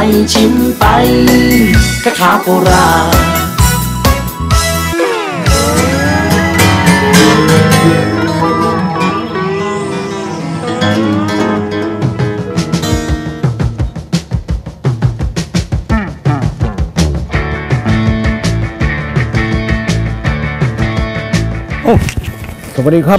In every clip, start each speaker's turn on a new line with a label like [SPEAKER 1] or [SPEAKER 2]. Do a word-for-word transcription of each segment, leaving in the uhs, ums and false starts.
[SPEAKER 1] ชิมไปคาถาโบราณ
[SPEAKER 2] สวัสดีครับ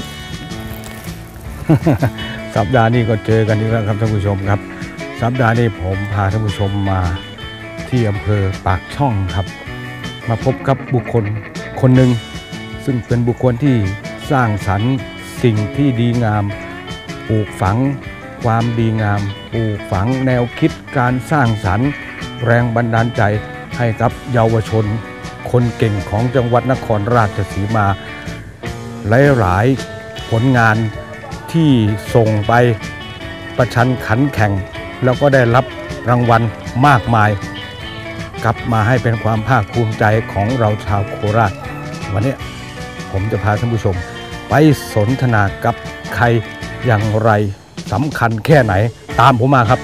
[SPEAKER 2] สัปดาห์นี้ก็เจอกันอีกแล้วครับท่านผู้ชมครับสัปดาห์นี้ผมพาท่านผู้ชมมาที่อำเภอปากช่องครับมาพบกับบุคคลคนหนึ่งซึ่งเป็นบุคคลที่สร้างสรรค์สิ่งที่ดีงามปลูกฝังความดีงามปลูกฝังแนวคิดการสร้างสรรค์แรงบันดาลใจให้กับเยาวชนคนเก่งของจังหวัดนครราชสีมาหลายๆผลงานที่ส่งไปประชันขันแข่งแล้วก็ได้รับรางวัลมากมายกลับมาให้เป็นความภาคภูมิใจของเราชาวโคราชวันนี้ผมจะพาท่านผู้ชมไปสนทนากับใครอย่างไรสำคัญแค่ไหนตามผมมาครับ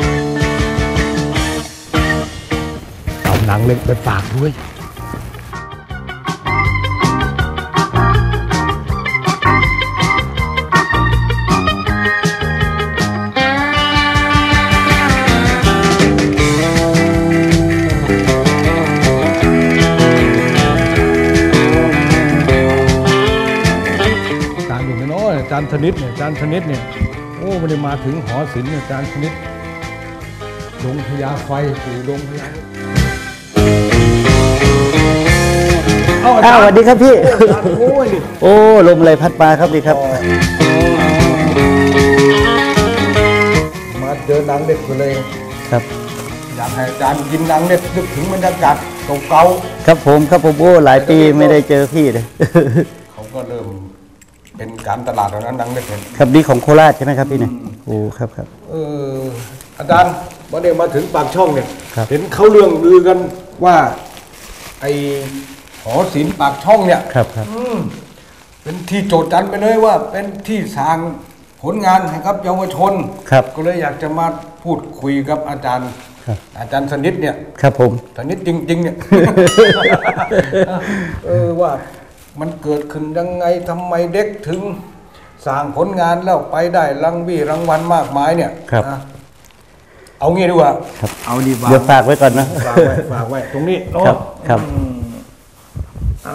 [SPEAKER 2] เอาหนังเล็กไปฝากด้วยจานธนิตเนี่ยจานธนิตเนี่ยโอ้ไม่ได้มาถึงหอศิลป์เนี่ยจานธนิตดงพญาไฟสู่ดงพญา
[SPEAKER 3] อ้าวสวัสดีครับพี่โอ้ลมอะไรพัดมาครับดีครับ
[SPEAKER 2] มาเจอหนังเด็ดเลยครับอยากให้อาจารย์กินหนังเด็ดนึกถึงบรรยากาศเก่า
[SPEAKER 3] ๆครับผมครับผมโอ้หลายปีไม่ได้เจอพี่เลย
[SPEAKER 2] เขาก็เริ่มเป็นการตลาดแล้วนั้นดังได้เป็น
[SPEAKER 3] ครับนี่ของโคราชใช่ไหมครับพี่เนี่ยโอ้ครับครับ
[SPEAKER 2] เอออาจารย์เมื่อเด็กมาถึงปากช่องเนี่ยเห็นเขาเรื่องลือกันว่าไอหอศิลป์ปากช่องเนี่ย
[SPEAKER 3] ครับครับ
[SPEAKER 2] เป็นที่โจทย์จันไปเลยว่าเป็นที่สร้างผลงานให้กับเยาวชน
[SPEAKER 3] ครับ
[SPEAKER 2] ก็เลยอยากจะมาพูดคุยกับอาจารย์อาจารย์สนิทเนี่ย
[SPEAKER 3] ครับผม
[SPEAKER 2] สนิทจริงๆเนี่ยเออว่ามันเกิดขึ้นยังไงทำไมเด็กถึงสร้างผลงานแล้วไปได้รางวีรางวัลมากมายเนี่ย
[SPEAKER 3] ครับ
[SPEAKER 2] เอางี้ดีกว่า
[SPEAKER 3] เอาดีกว่าเดี๋ยวฝากไว้ก่อนนะ
[SPEAKER 2] ฝากไว้ฝากไว้ตรงนี้
[SPEAKER 3] ครับครับ
[SPEAKER 2] อ้าว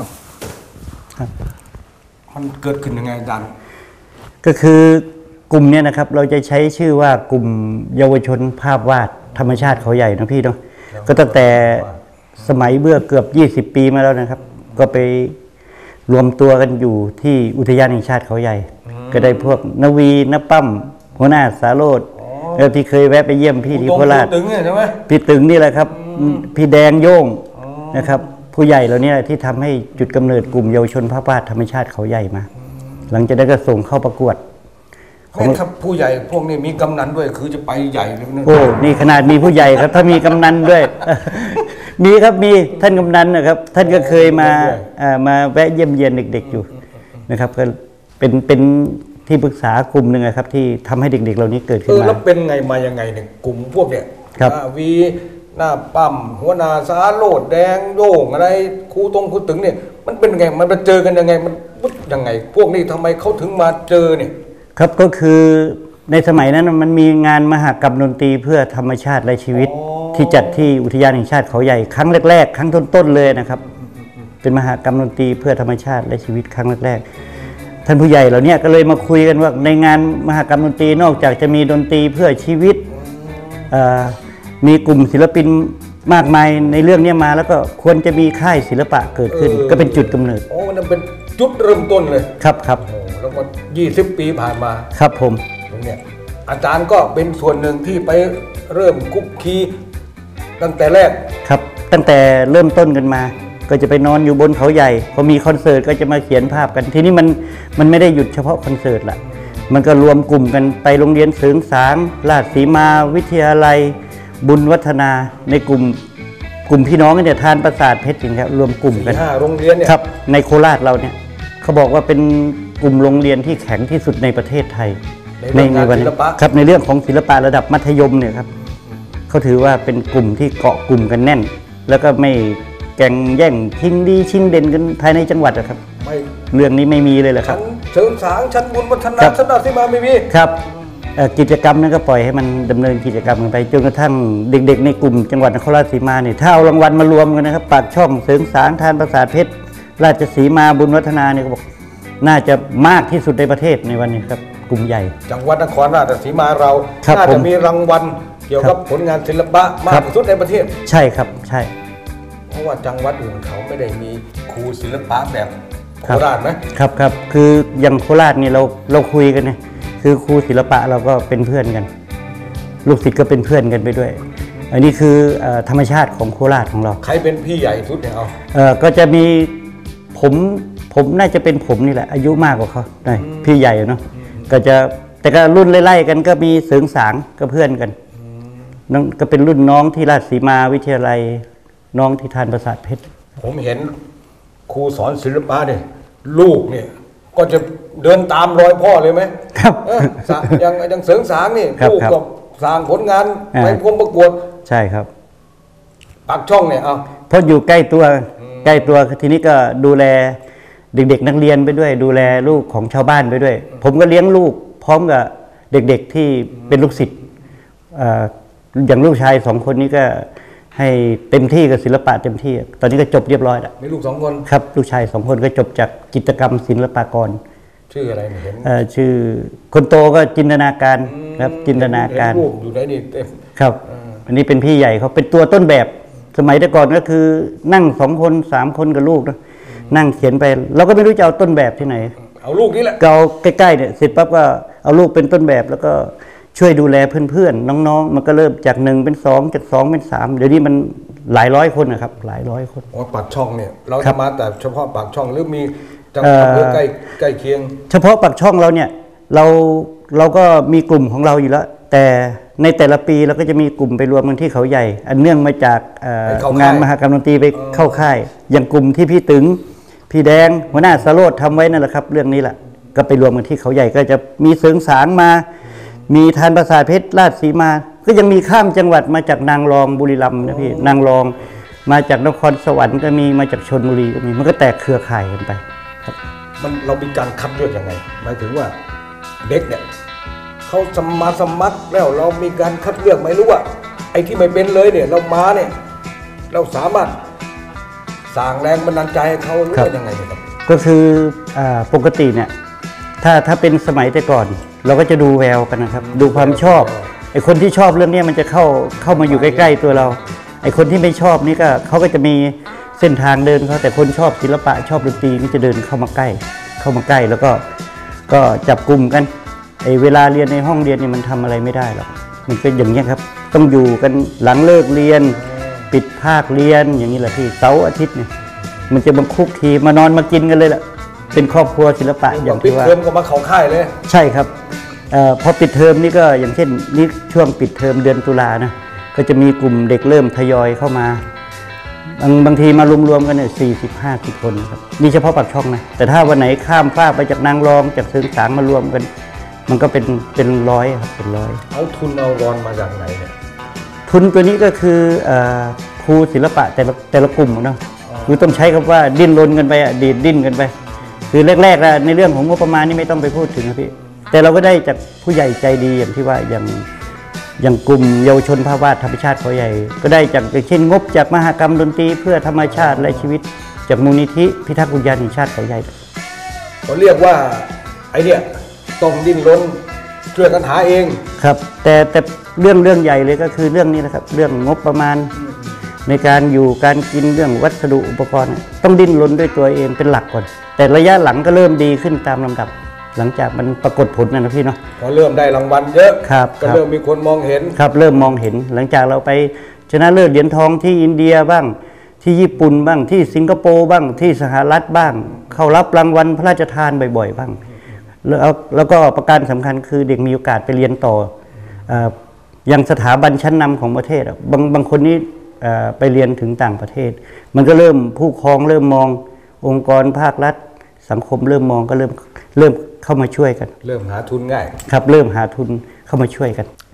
[SPEAKER 2] มันเกิดขึ้นยังไงอาจารย์
[SPEAKER 3] ก็คือกลุ่มนี้นะครับเราจะใช้ชื่อว่ากลุ่มเยาวชนภาพวาดธรรมชาติเขาใหญ่นะพี่เนาะก็ตั้งแต่สมัยเมื่อเกือบยี่สิบปีมาแล้วนะครับก็ไปรวมตัวกันอยู่ที่อุทยานแห่งชาติเขาใหญ่ก็ได้พวกนวีนปั้มหัวหน้าสาโรจน์แล้วที่เคยแวะไปเยี่ยมพี่ที่โคราชพี่ตึงนี่แหละครับพี่แดงโย่งนะครับผู้ใหญ่เหล่านี้ที่ทำให้จุดกำเนิดกลุ่มเยาวชนภาพวาดธรรมชาติเขาใหญ่มาหลังจากนั้นก็ส่งเข้าประกวด
[SPEAKER 2] ของผู้ใหญ่พวกนี้มีกำนันด้วยคือจะไปใหญ่เลยนะ
[SPEAKER 3] โอ้นี่ขนาดมีผู้ใหญ่ครับถ้ามีกำนันด้วยมีครับมีท่านกำนันนะครับท่านก็เคยมามาแวะเยี่ยมเยียนเด็กๆอยู่นะครับก็เป็นเป็นที่ปรึกษากลุ่มหนึ่งครับที่ทำให้เด็กๆเหล่านี้เกิดขึ้นมา
[SPEAKER 2] แล้วเป็นไงมายังไงเนี่ยกลุ่มพวกเนี่ยวีหน้าปั๊มหัวหน้าสาโรจน์แดงโย่งอะไรครูตรงครูตึงเนี่ยมันเป็นไงมันมาเจอกันยังไงมันปุ๊บยังไงพวกนี้ทำไมเขาถึงมาเจอเนี่ย
[SPEAKER 3] ครับก็คือในสมัยนั้นมันมีงานมหกรรมดนตรีเพื่อธรรมชาติและชีวิตที่จัดที่อุทยานแห่งชาติเขาใหญ่ครั้งแรกๆครั้งต้นๆเลยนะครับเป็นมหกรรมดนตรีเพื่อธรรมชาติและชีวิตครั้งแรกๆท่านผู้ใหญ่เหล่านี้ก็เลยมาคุยกันว่าในงานมหกรรมดนตรีนอกจากจะมีดนตรีเพื่อชีวิตมีกลุ่มศิลปินมากมายในเรื่องนี้มาแล้วก็ควรจะมีค่ายศิลปะเกิดขึ้นก็เป็นจุดกำเนิด
[SPEAKER 2] โอ้นั่นเป็นจุดเริ่มต้นเลย
[SPEAKER 3] ครับครับ
[SPEAKER 2] แล้วก็ยี่สิบปีผ่านมา
[SPEAKER 3] ครับผม
[SPEAKER 2] ตรงเนี้ยอาจารย์ก็เป็นส่วนหนึ่งที่ไปเริ่มคุกคีตั้งแต่แรก
[SPEAKER 3] ครับตั้งแต่เริ่มต้นกันมาก็จะไปนอนอยู่บนเขาใหญ่พอมีคอนเสิร์ตก็จะมาเขียนภาพกันทีนี้มันมันไม่ได้หยุดเฉพาะคอนเสิร์ตละมันก็รวมกลุ่มกันไปโรงเรียนเสริงสางราชสีมาวิทยาลัยบุญวัฒนาในกลุ่มกลุ่มพี่น้องกันเนี่ยทานประสาทเพชรจริงครับรวมกลุ่มกัน
[SPEAKER 2] ห้าโรงเรียนเนี่ย
[SPEAKER 3] ครับในโคราชเราเนี่ยเขาบอกว่าเป็นกลุ่มโรงเรียนที่แข็งที่สุดในประเทศไทยในในวันนี้ครับในเรื่องของศิลปะระดับมัธยมเนี่ยครับเขาถือว่าเป็นกลุ่มที่เกาะกลุ่มกันแน่น แล้วก็ไม่แข่งแย่งชิงดีชิงเด่นกันภายในจังหวัดนะครับไม่เรื่องนี้ไม่มีเลยเหรอครับ
[SPEAKER 1] เสริมสางชั้นบุญวัฒนาสนาสิมาไม่มี
[SPEAKER 3] ครับกิจกรรมนั้นก็ปล่อยให้มันดำเนินกิจกรรมกันไปจนกระทั่งเด็กๆในกลุ่มจังหวัดนครราชสีมาเนี่ยถ้าเอารางวัลมารวมกันนะครับปากช่องเสริมสางทานประสาทเพชรราชสีมาบุญวัฒนาเนี่ยก็บอกน่าจะมากที่สุดในประเทศในวันนี้ครับกลุ่มใหญ่
[SPEAKER 1] จังหวัดนครราชสีมาเราน่าจะมีรางวัลเกี่ยวกับผลงานศิลปะมากที่สุดในประเทศ
[SPEAKER 3] ใช่ครับใช่
[SPEAKER 1] เพราะว่าจังหวัดอื่นเขาไม่ได้มีครูศิลปะแบบโคราช
[SPEAKER 3] นะครับครับคืออย่างโคราชนี่เราเราคุยกันเนี่ยคือครูศิลปะเราก็เป็นเพื่อนกันลูกศิษย์ก็เป็นเพื่อนกันไปด้วยอันนี้คือธรรมชาติของโคราชของเรา
[SPEAKER 1] ใครเป็นพี่ใหญ่สุดเนี่ยเอา
[SPEAKER 3] เออก็จะมีผมผมน่าจะเป็นผมนี่แหละอายุมากกว่าเขาหน่อยพี่ใหญ่เนาะก็จะแต่ก็รุ่นไล่ๆกันก็มีเสริงสางก็เพื่อนกันน้องก็เป็นรุ่นน้องที่ราชสีมาวิทยาลัยน้องที่ทานประสาทเพชร
[SPEAKER 1] ผมเห็นครูสอนศิลปะเนี่ยลูกเนี่ยก็จะเดินตามรอยพ่อเลยไหม
[SPEAKER 3] ครับ
[SPEAKER 1] อย่างอย่างเสริงสางนี่ลูกก็สร้างผลงานไปพวงประกวด
[SPEAKER 3] ใช่ครับ
[SPEAKER 1] ปากช่องเนี่ยเอา
[SPEAKER 3] เพราะอยู่ใกล้ตัวใกล้ตัวทีนี้ก็ดูแลเด็กๆนักเรียนไปด้วยดูแลลูกของชาวบ้านไปด้วยผมก็เลี้ยงลูกพร้อมกับเด็กๆที่เป็นลูกศิษย์อย่างลูกชายสองคนนี้ก็ให้เต็มที่กับศิลปะเต็มที่ตอนนี้ก็จบเรียบร้อยแล้ว
[SPEAKER 1] มีลูกสองคน
[SPEAKER 3] ครับลูกชายสองคนก็จบจากจิตรกรรมศิลปากร
[SPEAKER 1] ชื่ออะไรเห็น
[SPEAKER 3] ชื่อคนโตก็จินตนาการครับจินตนาการ
[SPEAKER 1] รูปอยู่ไหนนี่
[SPEAKER 3] ครับอันนี้เป็นพี่ใหญ่เขาเป็นตัวต้นแบบสมัยแต่ก่อนก็คือนั่งสองคนสามคนกับลูกนะนั่งเขียนไปเราก็ไม่รู้จะเอาต้นแบบที่ไหน
[SPEAKER 1] เอาลูกนี่แหละ
[SPEAKER 3] เราใกล้ๆเนี่ยเสร็จปั๊บก็เอาลูกเป็นต้นแบบแล้วก็ช่วยดูแลเพื่อนๆน้องๆมันก็เริ่มจากหนึ่งเป็นสองจากสองเป็นสามเดี๋ยวนี้มันหลายร้อยคนนะครับหลายร้อยคน
[SPEAKER 1] อ๋อปากช่องเนี่ยเราทำมาแต่เฉพาะปากช่องหรือมีจังหวัดใกล้ใกล้เคียง
[SPEAKER 3] เฉพาะปากช่องเราเนี่ยเราเราก็มีกลุ่มของเราอยู่แล้วแต่ในแต่ละปีเราก็จะมีกลุ่มไปรวมกันที่เขาใหญ่อันเนื่องมาจากงานมหกรรมดนตรีไปเข้าค่ายอย่างกลุ่มที่พี่ตึงพี่แดงหัวหน้าสโรธทำไว้นั่นแหละครับเรื่องนี้แหละก็ไปรวมกันที่เขาใหญ่ก็จะมีเสริงสางมามีทานประสาทเพชรราชสีมาก็ยังมีข้ามจังหวัดมาจากนางรองบุรีรัมย์นะพี่นางรองมาจากนครสวรรค์ก็มีมาจากชลบุรีก็มีมันก็แตกเครือข่ายกันไปครับ
[SPEAKER 1] มันเรามีการคัดเลือกยังไงหมายถึงว่าเด็กเนี่ยเขาสมัครสมัครแล้วเรามีการคัดเลือกไหมรู้ว่าไอ้ที่ไม่เป็นเลยเนี่ยเรามาเนี่ยเราสามารถสร้างแรงบันดาลใจให้เขาหรือว่ายังไงครับ
[SPEAKER 3] ก็คือปกติเนี่ยถ้าถ้าเป็นสมัยแต่ก่อนเราก็จะดูแววกันนะครับดูความชอบไอ้คนที่ชอบเรื่องนี้มันจะเข้าเข้ามาอยู่ใกล้ๆตัวเราไอ้คนที่ไม่ชอบนี่ก็เขาก็จะมีเส้นทางเดินเขาแต่คนชอบศิลปะชอบดนตรีนี่จะเดินเข้ามาใกล้เข้ามาใกล้แล้วก็ก็จับกลุ่มกันไอ้เวลาเรียนในห้องเรียนนี่มันทำอะไรไม่ได้หรอกมันเป็นอย่างนี้ครับต้องอยู่กันหลังเลิกเรียนปิดภาคเรียนอย่างนี้แหละพี่เสาร์อาทิตย์เนี่ยมันจะบังคุกทีมานอนมากินกันเลยแหละเป็นครอบครัวศิลปะอย่างที่ว่า
[SPEAKER 1] ปิดเทอมก็มาเข้าค่ายเลย
[SPEAKER 3] ใช่ครับพอปิดเทอมนี่ก็อย่างเช่นนี่ช่วงปิดเทอมเดือนตุลานะก็จะมีกลุ่มเด็กเริ่มทยอยเข้ามาบางบางทีมารวมๆกันเนี่ยสี่สิบห้าสิบคนครับนี่เฉพาะปากช่องนะแต่ถ้าวันไหนข้ามฟากไปจากนางรองจากเสริงสางมารวมกันมันก็เป็นเป็นร้อยครับเป็นร้อย
[SPEAKER 1] เอาทุนเอารอนมาจากไหนเนี่ย
[SPEAKER 3] ทุนตัวนี้ก็คือครูศิลปะแต่ละแต่ละกลุ่มเนาะคือต้องใช้คำว่าดิ้นรนกันไปอ่ะดีดดิ้นกันไปคือแรกๆในเรื่องของงบประมาณนี่ไม่ต้องไปพูดถึงนะพี่แต่เราก็ได้จากผู้ใหญ่ใจดีอย่างที่ว่าอย่างอย่างกลุ่มเยาวชนภาพวาดธรรมชาติเขาใหญ่ก็ได้จากเช่นงบจากมหกรรมดนตรีเพื่อธรรมชาติและชีวิตจากมูลนิธิพิทักษ์อุทยานแห่งชาติเขาใหญ่
[SPEAKER 1] เขาเรียกว่าไอเนี่ยต้องดิ้นรนช่วยกันหาเอง
[SPEAKER 3] ครับแต่แต่เรื่องเรื่องใหญ่เลยก็คือเรื่องนี้นะครับเรื่องงบประมาณในการอยู่การกินเรื่องวัสดุอุปกรณ์ต้องดิ้นรนด้วยตัวเองเป็นหลักก่อนแต่ระยะหลังก็เริ่มดีขึ้นตามลำดับหลังจากมันปรากฏผลนะนะพี่เนาะ
[SPEAKER 1] พอเริ่มได้รางวัลเยอะ
[SPEAKER 3] ครับ
[SPEAKER 1] ก็เริ่มมีคนมองเห็น
[SPEAKER 3] ครับเริ่มมองเห็นหลังจากเราไปชนะเลิศเหรียญทองที่อินเดียบ้างที่ญี่ปุ่นบ้างที่สิงคโปร์บ้างที่สหรัฐบ้างเข้ารับรางวัลพระราชทานบ่อยๆบ้างแล้วแล้วก็ประการสำคัญคือเด็กมีโอกาสไปเรียนต่ออย่างสถาบันชั้นนำของประเทศบางบางคนนี้ไปเรียนถึงต่างประเทศมันก็เริ่มผู้ปกครองเริ่มมององค์กรภาครัฐสังคมเริ่มมองก็เริ่มเริ่มเข้ามาช่วยกัน
[SPEAKER 1] เริ่มหาทุนง่าย
[SPEAKER 3] ครับเริ่มหาทุนเข้ามาช่วยกัน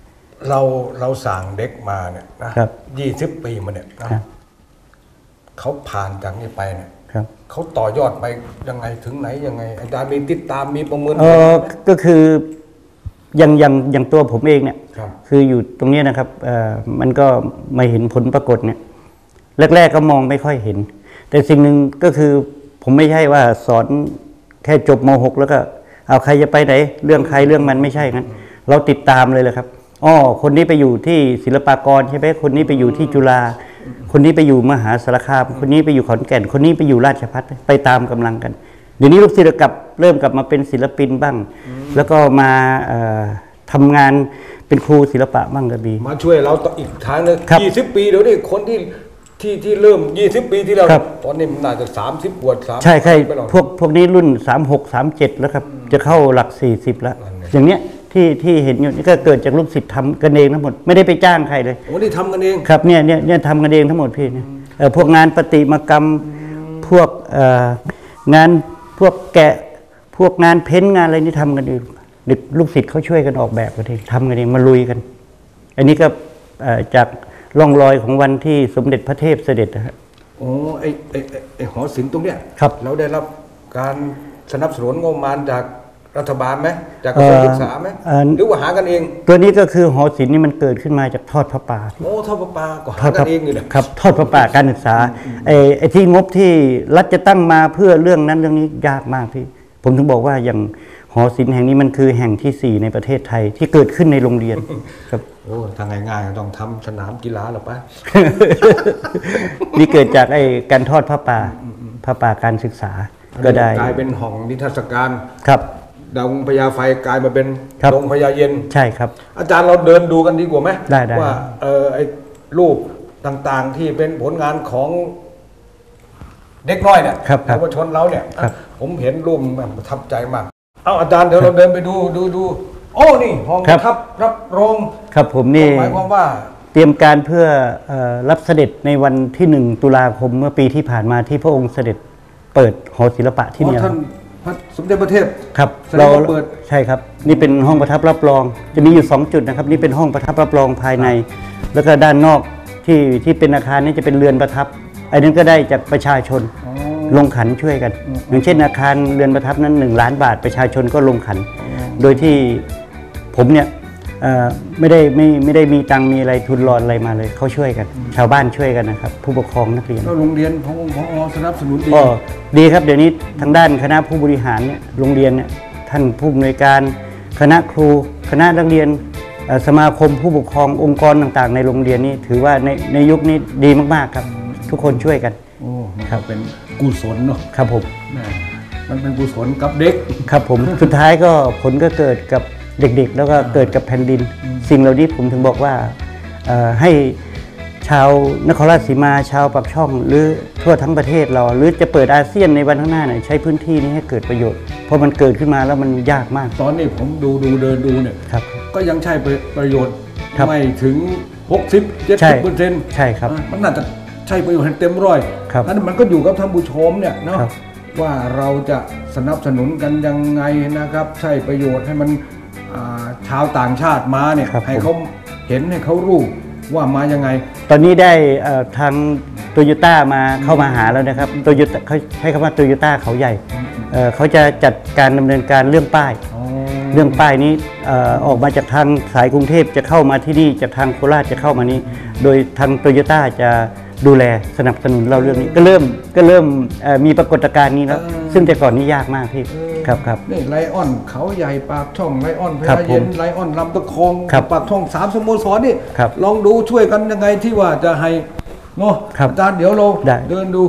[SPEAKER 1] เราเราสั่งเด็กมาเนี่ยนะครับ ยี่สิบปีมาเนี่ยนะครับ เขาผ่านจากนี้ไปเนี่ย
[SPEAKER 3] ครับ
[SPEAKER 1] เขาต่อยอดไปยังไงถึงไหนยังไงอาจารย์มีติดตามมีประเมิน
[SPEAKER 3] เออก็คืออย่างอย่างอย่างตัวผมเองเนี่ย
[SPEAKER 1] ครับ
[SPEAKER 3] คืออยู่ตรงเนี้ยนะครับเอ่อมันก็มาเห็นผลปรากฏเนี่ยแรกๆก็มองไม่ค่อยเห็น แต่สิ่งหนึ่งก็คือผมไม่ใช่ว่าสอนแค่จบม หก แล้วก็เอาใครจะไปไหนเรื่องใครเรื่องมันไม่ใช่งั้นเราติดตามเลยแหละครับอ๋อคนนี้ไปอยู่ที่ศิลปากรใช่ไหมคนนี้ไปอยู่ที่จุฬาคนนี้ไปอยู่มหาสารคามคนนี้ไปอยู่ขอนแก่นคนนี้ไปอยู่ราชภัฏไปตามกำลังกันเดี๋ยวนี้ลูกศิษย์กลับเริ่มกลับมาเป็นศิลปินบ้างแล้วก็มาเอ่อทำงานเป็นครูศิลปะบ้างก็มี
[SPEAKER 1] มาช่วยเราต่ออีกทางหนึง
[SPEAKER 3] ครับ
[SPEAKER 1] ยี่สิบปีเดี๋ยวนี้คนที่ที่ที่เริ่มยี่สิบปีที่แล้ว
[SPEAKER 3] ครับ
[SPEAKER 1] ตอนนี้มันน่าจะสามสิบกว่าสาม
[SPEAKER 3] ใช่ใช่
[SPEAKER 1] ไปแล้ว
[SPEAKER 3] พวกพวกนี้รุ่นสามหก สามเจ็ดแล้วครับจะเข้าหลักสี่สิบแล้ว
[SPEAKER 1] นั่นไง
[SPEAKER 3] อย่างเนี้ยที่ที่เห็นอยู่นี่ก็เกิดจากลูกศิษย์ทำกันเองทั้งหมดไม่ได้ไปจ้างใครเลย
[SPEAKER 1] โอ้นี่ทำกันเอง
[SPEAKER 3] ครับเนี่ยเนี่ยเนี่ยทำกันเองทั้งหมดพี่เนี่ยเอ่อพวกงานประติมากรรมพวกเอ่องานพวกแกะพวกงานเพ้นท์งานอะไรนี่ทำกันเองเด็กลูกศิษย์เขาช่วยกันออกแบบกันเองทำกันเองมาลุยกัน อันนี้ก็เอ่อจากร่องรอยของวันที่สมเด็จพระเทพเสด็จนะฮะ
[SPEAKER 1] โอ้ไอไอไอ้ไอหอศิลป์ตรงเนี้ย
[SPEAKER 3] ครับ
[SPEAKER 1] เราได้รับการสนับสนุนงบประมาณจากรัฐบาลไหมจากกระทรวงศึกษาไหม
[SPEAKER 3] เอ่อ
[SPEAKER 1] หรือว่าหากันเอง
[SPEAKER 3] ตัวนี้ก็คือหอศิลป์นี่มันเกิดขึ้นมาจากทอดพระป่า
[SPEAKER 1] โอ้ทอดประปาก็หากันเองนี่แหละ
[SPEAKER 3] ครับทอดพระป่าการศึกษาไอ้ไอ้ที่งบที่รัฐจะตั้งมาเพื่อเรื่องนั้นเรื่องนี้ยากมากพี่ผมถึงบอกว่าอย่างหอศิลป์แห่งนี้มันคือแห่งที่สี่ในประเทศไทยที่เกิดขึ้นในโรงเรียนครับ
[SPEAKER 1] โอ้ทางง่ายๆก็ต้องทำสนามกีฬาหรอปะ
[SPEAKER 3] นี่เกิดจากไอ้การทอดพระป่าพระป่าการศึกษาก็ได้
[SPEAKER 1] กลายเป็นห้องนิทรรศการ
[SPEAKER 3] ครับ
[SPEAKER 1] ดาวพญาไฟกลายมาเป็น
[SPEAKER 3] ครับ
[SPEAKER 1] ดงพญาเย็น
[SPEAKER 3] ใช่ครับ
[SPEAKER 1] อาจารย์เราเดินดูกันดีกว่าไหม
[SPEAKER 3] ได้ได้
[SPEAKER 1] ว่าเออไอ้รูปต่างๆที่เป็นผลงานของเด็กน้อยเนี่ย
[SPEAKER 3] ครับครับ
[SPEAKER 1] เยาวชนเราเนี่ย
[SPEAKER 3] ครับ
[SPEAKER 1] ผมเห็นรูปแบบประทับใจมาก เอาอาจารย์เดี๋ยวเราเดินไปดูดูดูโอ้นี่ห้อง
[SPEAKER 3] ครับ
[SPEAKER 1] ประทับรับรอง
[SPEAKER 3] ครับผมนี่
[SPEAKER 1] หมายความว่า
[SPEAKER 3] เตรียมการเพื่อเอ่อรับเสด็จในวันที่หนึ่งตุลาคมเมื่อปีที่ผ่านมาที่พระองค์เสด็จเปิดหอศิลปะที่
[SPEAKER 1] อ๋อ
[SPEAKER 3] เนี่ย
[SPEAKER 1] ท่านพระสมเด็จพระเทพ
[SPEAKER 3] ครับ
[SPEAKER 1] แสดงว่าเปิด
[SPEAKER 3] ใช่ครับ นี่เป็นห้องประทับรับรอง จะมีอยู่สองจุดนะครับ นี่เป็นห้องประทับรับรองภายใน แล้วก็ด้านนอกที่ที่เป็นอาคารนี่จะเป็นเรือนประทับอันนั้นก็ได้จากประชาชนลงขันช่วยกัน อย่างเช่นอาคารเรือนประทับนั้นหนึ่งล้านบาทประชาชนก็ลงขัน โดยที่ผมเนี่ยเอ่อไม่ได้ไม่ไม่ได้มีตังค์มีอะไรทุนรอนอะไรมาเลยเขาช่วยกัน ชาวบ้านช่วยกันนะครับ ผู้ปกครองนักเรียน
[SPEAKER 1] แล้วโรงเรียนของของอสนับสนุนดี
[SPEAKER 3] ก็ดีครับเดี๋ยวนี้ทางด้านคณะผู้บริหารเนี่ยโรงเรียนเนี่ยท่านผู้อำนวยการคณะครูคณะนักเรียนเอ่อสมาคมผู้ปกครององค์กรต่างๆ ในโรงเรียนนี่ถือว่าในในยุคนี้ดีมากๆครับ ทุกคนช่วยกัน
[SPEAKER 1] โอ้มันก็เป็นกุศลเนาะ
[SPEAKER 3] ครับผม
[SPEAKER 1] แม่มันเป็นกุศลกับเด็ก
[SPEAKER 3] ครับผม สุดท้ายก็ผลก็เกิดกับเด็กๆ แล้วก็เกิดกับแผ่นดิน สิ่งเหล่านี้ผมถึงบอกว่าเอ่อให้ชาวนครราชสีมาชาวปากช่อง หรือทั่วทั้งประเทศเรา หรือจะเปิดอาเซียนในวันข้างหน้าเนี่ยใช้พื้นที่นี้ให้เกิดประโยชน์เพราะมันเกิดขึ้นมาแล้วมันยากมาก
[SPEAKER 1] ตอนนี้ผมดูดูเดินดูเนี่ย
[SPEAKER 3] ครับ
[SPEAKER 1] ก็ยังใช้ประโยชน์
[SPEAKER 3] ครับ
[SPEAKER 1] ไม่ถึง หกสิบ เจ็ด
[SPEAKER 3] ใช่
[SPEAKER 1] สิบเปอร์เซ็นต์
[SPEAKER 3] ใช่ครับ
[SPEAKER 1] มันน่าจะใช้ประโยชน์ให้เต็มร้อย
[SPEAKER 3] ครับ
[SPEAKER 1] นั้นมันก็อยู่กับท่านผู้ชมเนี่ยเนาะ
[SPEAKER 3] ครับ
[SPEAKER 1] ว่าเราจะสนับสนุนกันยังไงนะครับ ใช้ประโยชน์ให้มันอ่าชาวต่างชาติมาเนี่ย
[SPEAKER 3] ครับ
[SPEAKER 1] ให้เขาเห็นให้เขารู้ว่ามายังไง
[SPEAKER 3] ตอนนี้ได้เอ่อทางโตโยต้ามาเข้ามาหาแล้วนะครับโตโยต้าเขาใช้คำว่าโตโยต้าเขาใหญ่เอ่อเขาจะจัดการดำเนินการเรื่องป้าย เรื่องป้ายนี้เอ่อออกมาจากทางสายกรุงเทพจะเข้ามาที่นี่จากทางโคราชจะเข้ามานี้ โดยทางโตโยต้าจะดูแลสนับสนุนเราเรื่องนี้ก็เริ่มก็เริ่มเอ่อมีปรากฏการณ์นี้แล้ว
[SPEAKER 1] เออ
[SPEAKER 3] ซึ่งแต่ก่อนนี้ยากมากพี่ครับครับ
[SPEAKER 1] นี่ไลออนเขาใหญ่ปากช่องไลออนพ
[SPEAKER 3] ครับ
[SPEAKER 1] ญา
[SPEAKER 3] ผ
[SPEAKER 1] เย็น
[SPEAKER 3] ม
[SPEAKER 1] ไลออนลำตะคอง
[SPEAKER 3] ครับ
[SPEAKER 1] ปากช่องสามสโมสรนี่
[SPEAKER 3] ครับ
[SPEAKER 1] ลองดูช่วยกันยังไงที่ว่าจะให้เนาะ
[SPEAKER 3] ครับ
[SPEAKER 1] อาจารย์เดี๋ยวเรา
[SPEAKER 3] ได้
[SPEAKER 1] เดินดู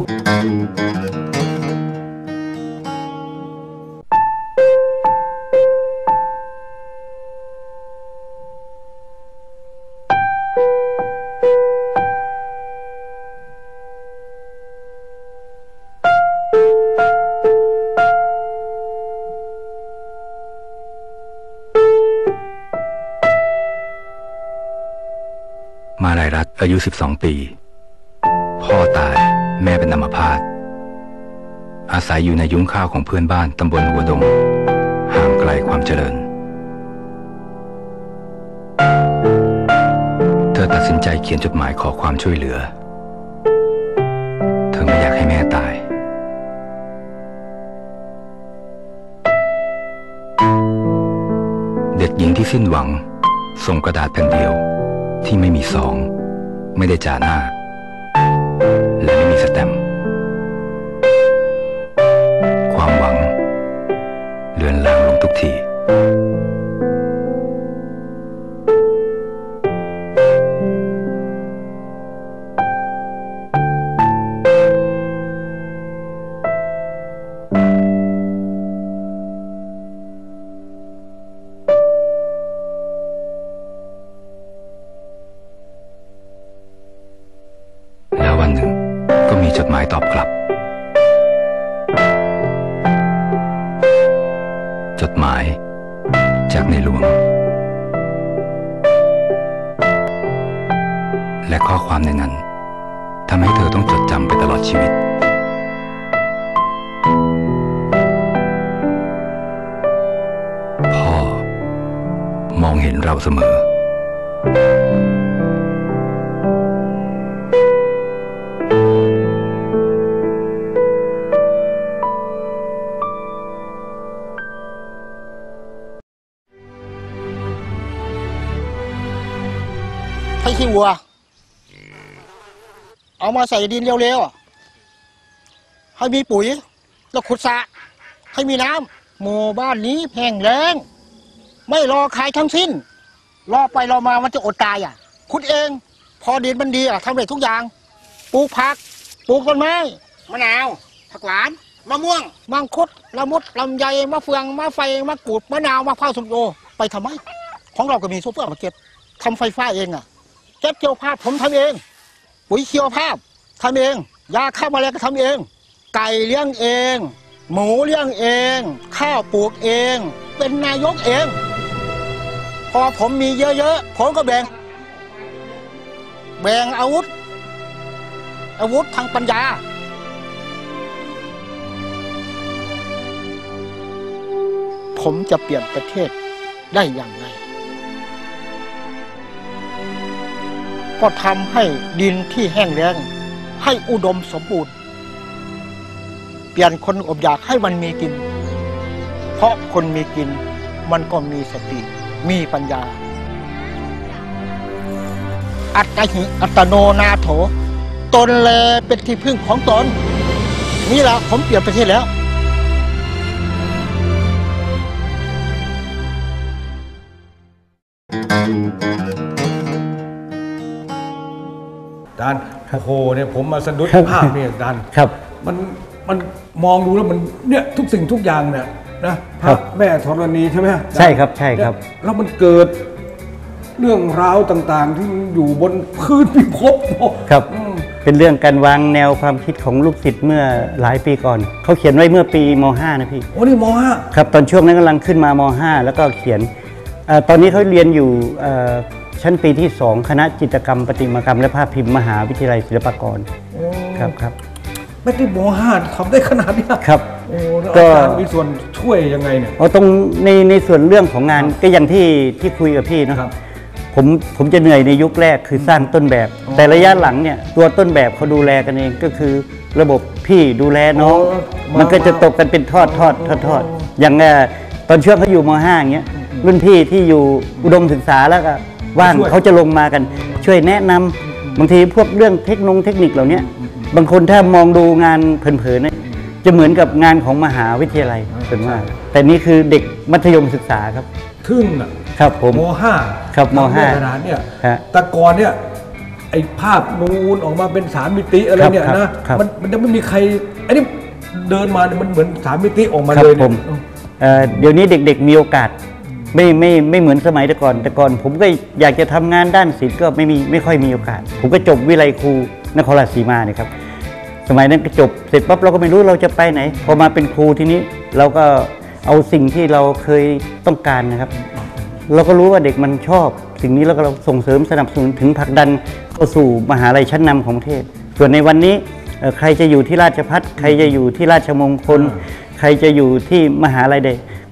[SPEAKER 4] มาลัยรัตน์อายุ สิบสอง ปี พ่อตายแม่เป็นอัมพาตอาศัยอยู่ในยุ้งข้าวของเพื่อนบ้านตำบลหัวดงห่างไกลความเจริญใจเขียนจดหมายขอความช่วยเหลือเธอไม่อยากให้แม่ตายเด็กหญิงที่สิ้นหวังส่งกระดาษแผ่นเดียวที่ไม่มีซองไม่ได้จ่าหน้าและไม่มีสแตมป์ความหวังเลือนลางลงทุกทีแล้ววันหนึ่งก็มีจดหมายตอบกลับจดหมายจากในหลวงและข้อความในนั้นทำให้เธอต้องจดจำไปตลอดชีวิตพ่อมองเห็นเราเสมอ
[SPEAKER 5] ให้ขี้วัวเอามาใส่ดินเร็วๆให้มีปุ๋ยแล้วขุดสระให้มีน้ำหมู่บ้านนี้แห้งแล้งไม่รอใครทั้งสิ้นรอไปรอมามันจะอดตายอ่ะขุดเองพอดินมันดีอ่ะทำได้ทุกอย่างปลูกผักปลูกต้นไม้มะนาวผักหวานมะม่วงมังคุดละมุดลำไยมะเฟืองมะไฟมะกรูดมะนาวมะพร้าวส้มโอไปทำไมของเราก็มีโซเฟอร์มาเก็บทำไฟฟ้าเองอ่ะเก็บเกี่ยวภาพผมทำเองปุ๋ยเคียวภาพทำเองยาฆ่าแมลงก็ทำเองไก่เลี้ยงเองหมูเลี้ยงเองข้าวปลูกเองเป็นนายกเองพอผมมีเยอะๆผมก็แบ่งแบ่งอาวุธอาวุธทางปัญญาผมจะเปลี่ยนประเทศได้อย่างไรก็ทำให้ดินที่แห้งแล้งให้อุดมสมบูรณ์เปลี่ยนคนอดอยากให้มันมีกินเพราะคนมีกินมันก็มีสติมีปัญญาอัตหิอัตโนนาโถตนแลเป็นที่พึ่งของตนนี่แหละผมเปลี่ยนประเทศแล้ว
[SPEAKER 1] อาจารย์โอ้โหเนี่ยผมมาสะดุดภาพเนี่ยอาจารย์
[SPEAKER 3] ครับ
[SPEAKER 1] มันมันมองดูแล้วมันเนี่ยทุกสิ่งทุกอย่างเนี่ยนะพระแม่ธรณีใช่ไหมอาจารย์
[SPEAKER 3] ใช่ครับใช่ครับ
[SPEAKER 1] เนี่ยแล้วมันเกิดเรื่องราวต่างๆที่มันอยู่บนพื้นพิภพ
[SPEAKER 3] ครับ
[SPEAKER 1] อืม
[SPEAKER 3] เป็นเรื่องการวางแนวความคิดของลูกศิษย์เมื่อหลายปีก่อนเขาเขียนไว้เมื่อปีม .ห้า นะพี่
[SPEAKER 1] โอ้นี่มห้า
[SPEAKER 3] ครับตอนช่วงนั้นกำลังขึ้นมาม .ห้า แล้วก็เขียนเอ่อตอนนี้เขาเรียนอยู่เอ่อชั้นปีที่สองคณะจิตรกรรมประติมากรรมและภาพพิมพ์มหาวิทยาลัยศิลปากรครับครับ
[SPEAKER 1] ไม่ได้มห้าทำได้ขนาดนี้
[SPEAKER 3] ครับ
[SPEAKER 1] โอ้แล้ว
[SPEAKER 3] ก็
[SPEAKER 1] อาจารย์มีส่วนช่วยยังไงเนี่ย
[SPEAKER 3] เอาตรงในในส่วนเรื่องของงานก็อย่างที่ที่คุยกับพี่เนาะ
[SPEAKER 1] ครับ
[SPEAKER 3] ผมผมจะเหนื่อยในยุคแรกคือสร้างต้นแบบ แต่ระยะหลังเนี่ยตัวต้นแบบเขาดูแลกันเองก็คือระบบพี่ดูแลน้อง มันก็จะตกกันเป็นทอดทอดทอดทอดอย่างเอ่อตอนช่วงเขาอยู่ม .ห้า อย่างเงี้ยรุ่นพี่ที่อยู่อุดมศึกษาแล้วก็ว่างเขาจะลงมากันช่วยแนะนำบางทีพวกเรื่องเทคโนโลยีเทคนิคเหล่านี้บางคนถ้ามองดูงานเผินๆเนี่ยจะเหมือนกับงานของมหาวิทยาลัยส่วนมากแต่นี่คือเด็กมัธยมศึกษาครับ
[SPEAKER 1] ทึ่งอ่ะ
[SPEAKER 3] ครับผม
[SPEAKER 1] มห้า
[SPEAKER 3] ครับมห้า
[SPEAKER 1] ขนาดเนี่ย
[SPEAKER 3] ฮะ
[SPEAKER 1] แต่ก่อนเนี่ยไอ้ภาพนูนออกมาเป็นสามมิติอะไรเนี่ย
[SPEAKER 3] ครับ
[SPEAKER 1] นะครับ มันมันจะไม่มีใครไอ้นี่เดินมาเนี่ยมันเหมือนสามมิติออกมา
[SPEAKER 3] ครับ
[SPEAKER 1] เลย
[SPEAKER 3] ผ
[SPEAKER 1] เนี่ย
[SPEAKER 3] มเอ่อเดี๋ยวนี้เด็กๆมีโอกาสไม่ไม่ไม่เหมือนสมัยแต่ก่อน แต่ก่อนผมก็อยากจะทำงานด้านศิลป์ก็ไม่มีไม่ค่อยมีโอกาส ผมก็จบวิไลครูนครราชสีมาเนี่ยครับสมัยนั้นก็จบเสร็จปั๊บเราก็ไม่รู้เราจะไปไหนพอมาเป็นครูทีนี้เราก็เอาสิ่งที่เราเคยต้องการนะครับ เราก็รู้ว่าเด็กมันชอบสิ่งนี้แล้วก็เราส่งเสริมสนับสนุนถึงผลักดันเข้าสู่มหาลัยชั้นนำของประเทศ ส่วนในวันนี้เอ่อใครจะอยู่ที่ราชภัฏใครจะอยู่ที่ราชมงคล ใครจะอยู่ที่มหาลัยใด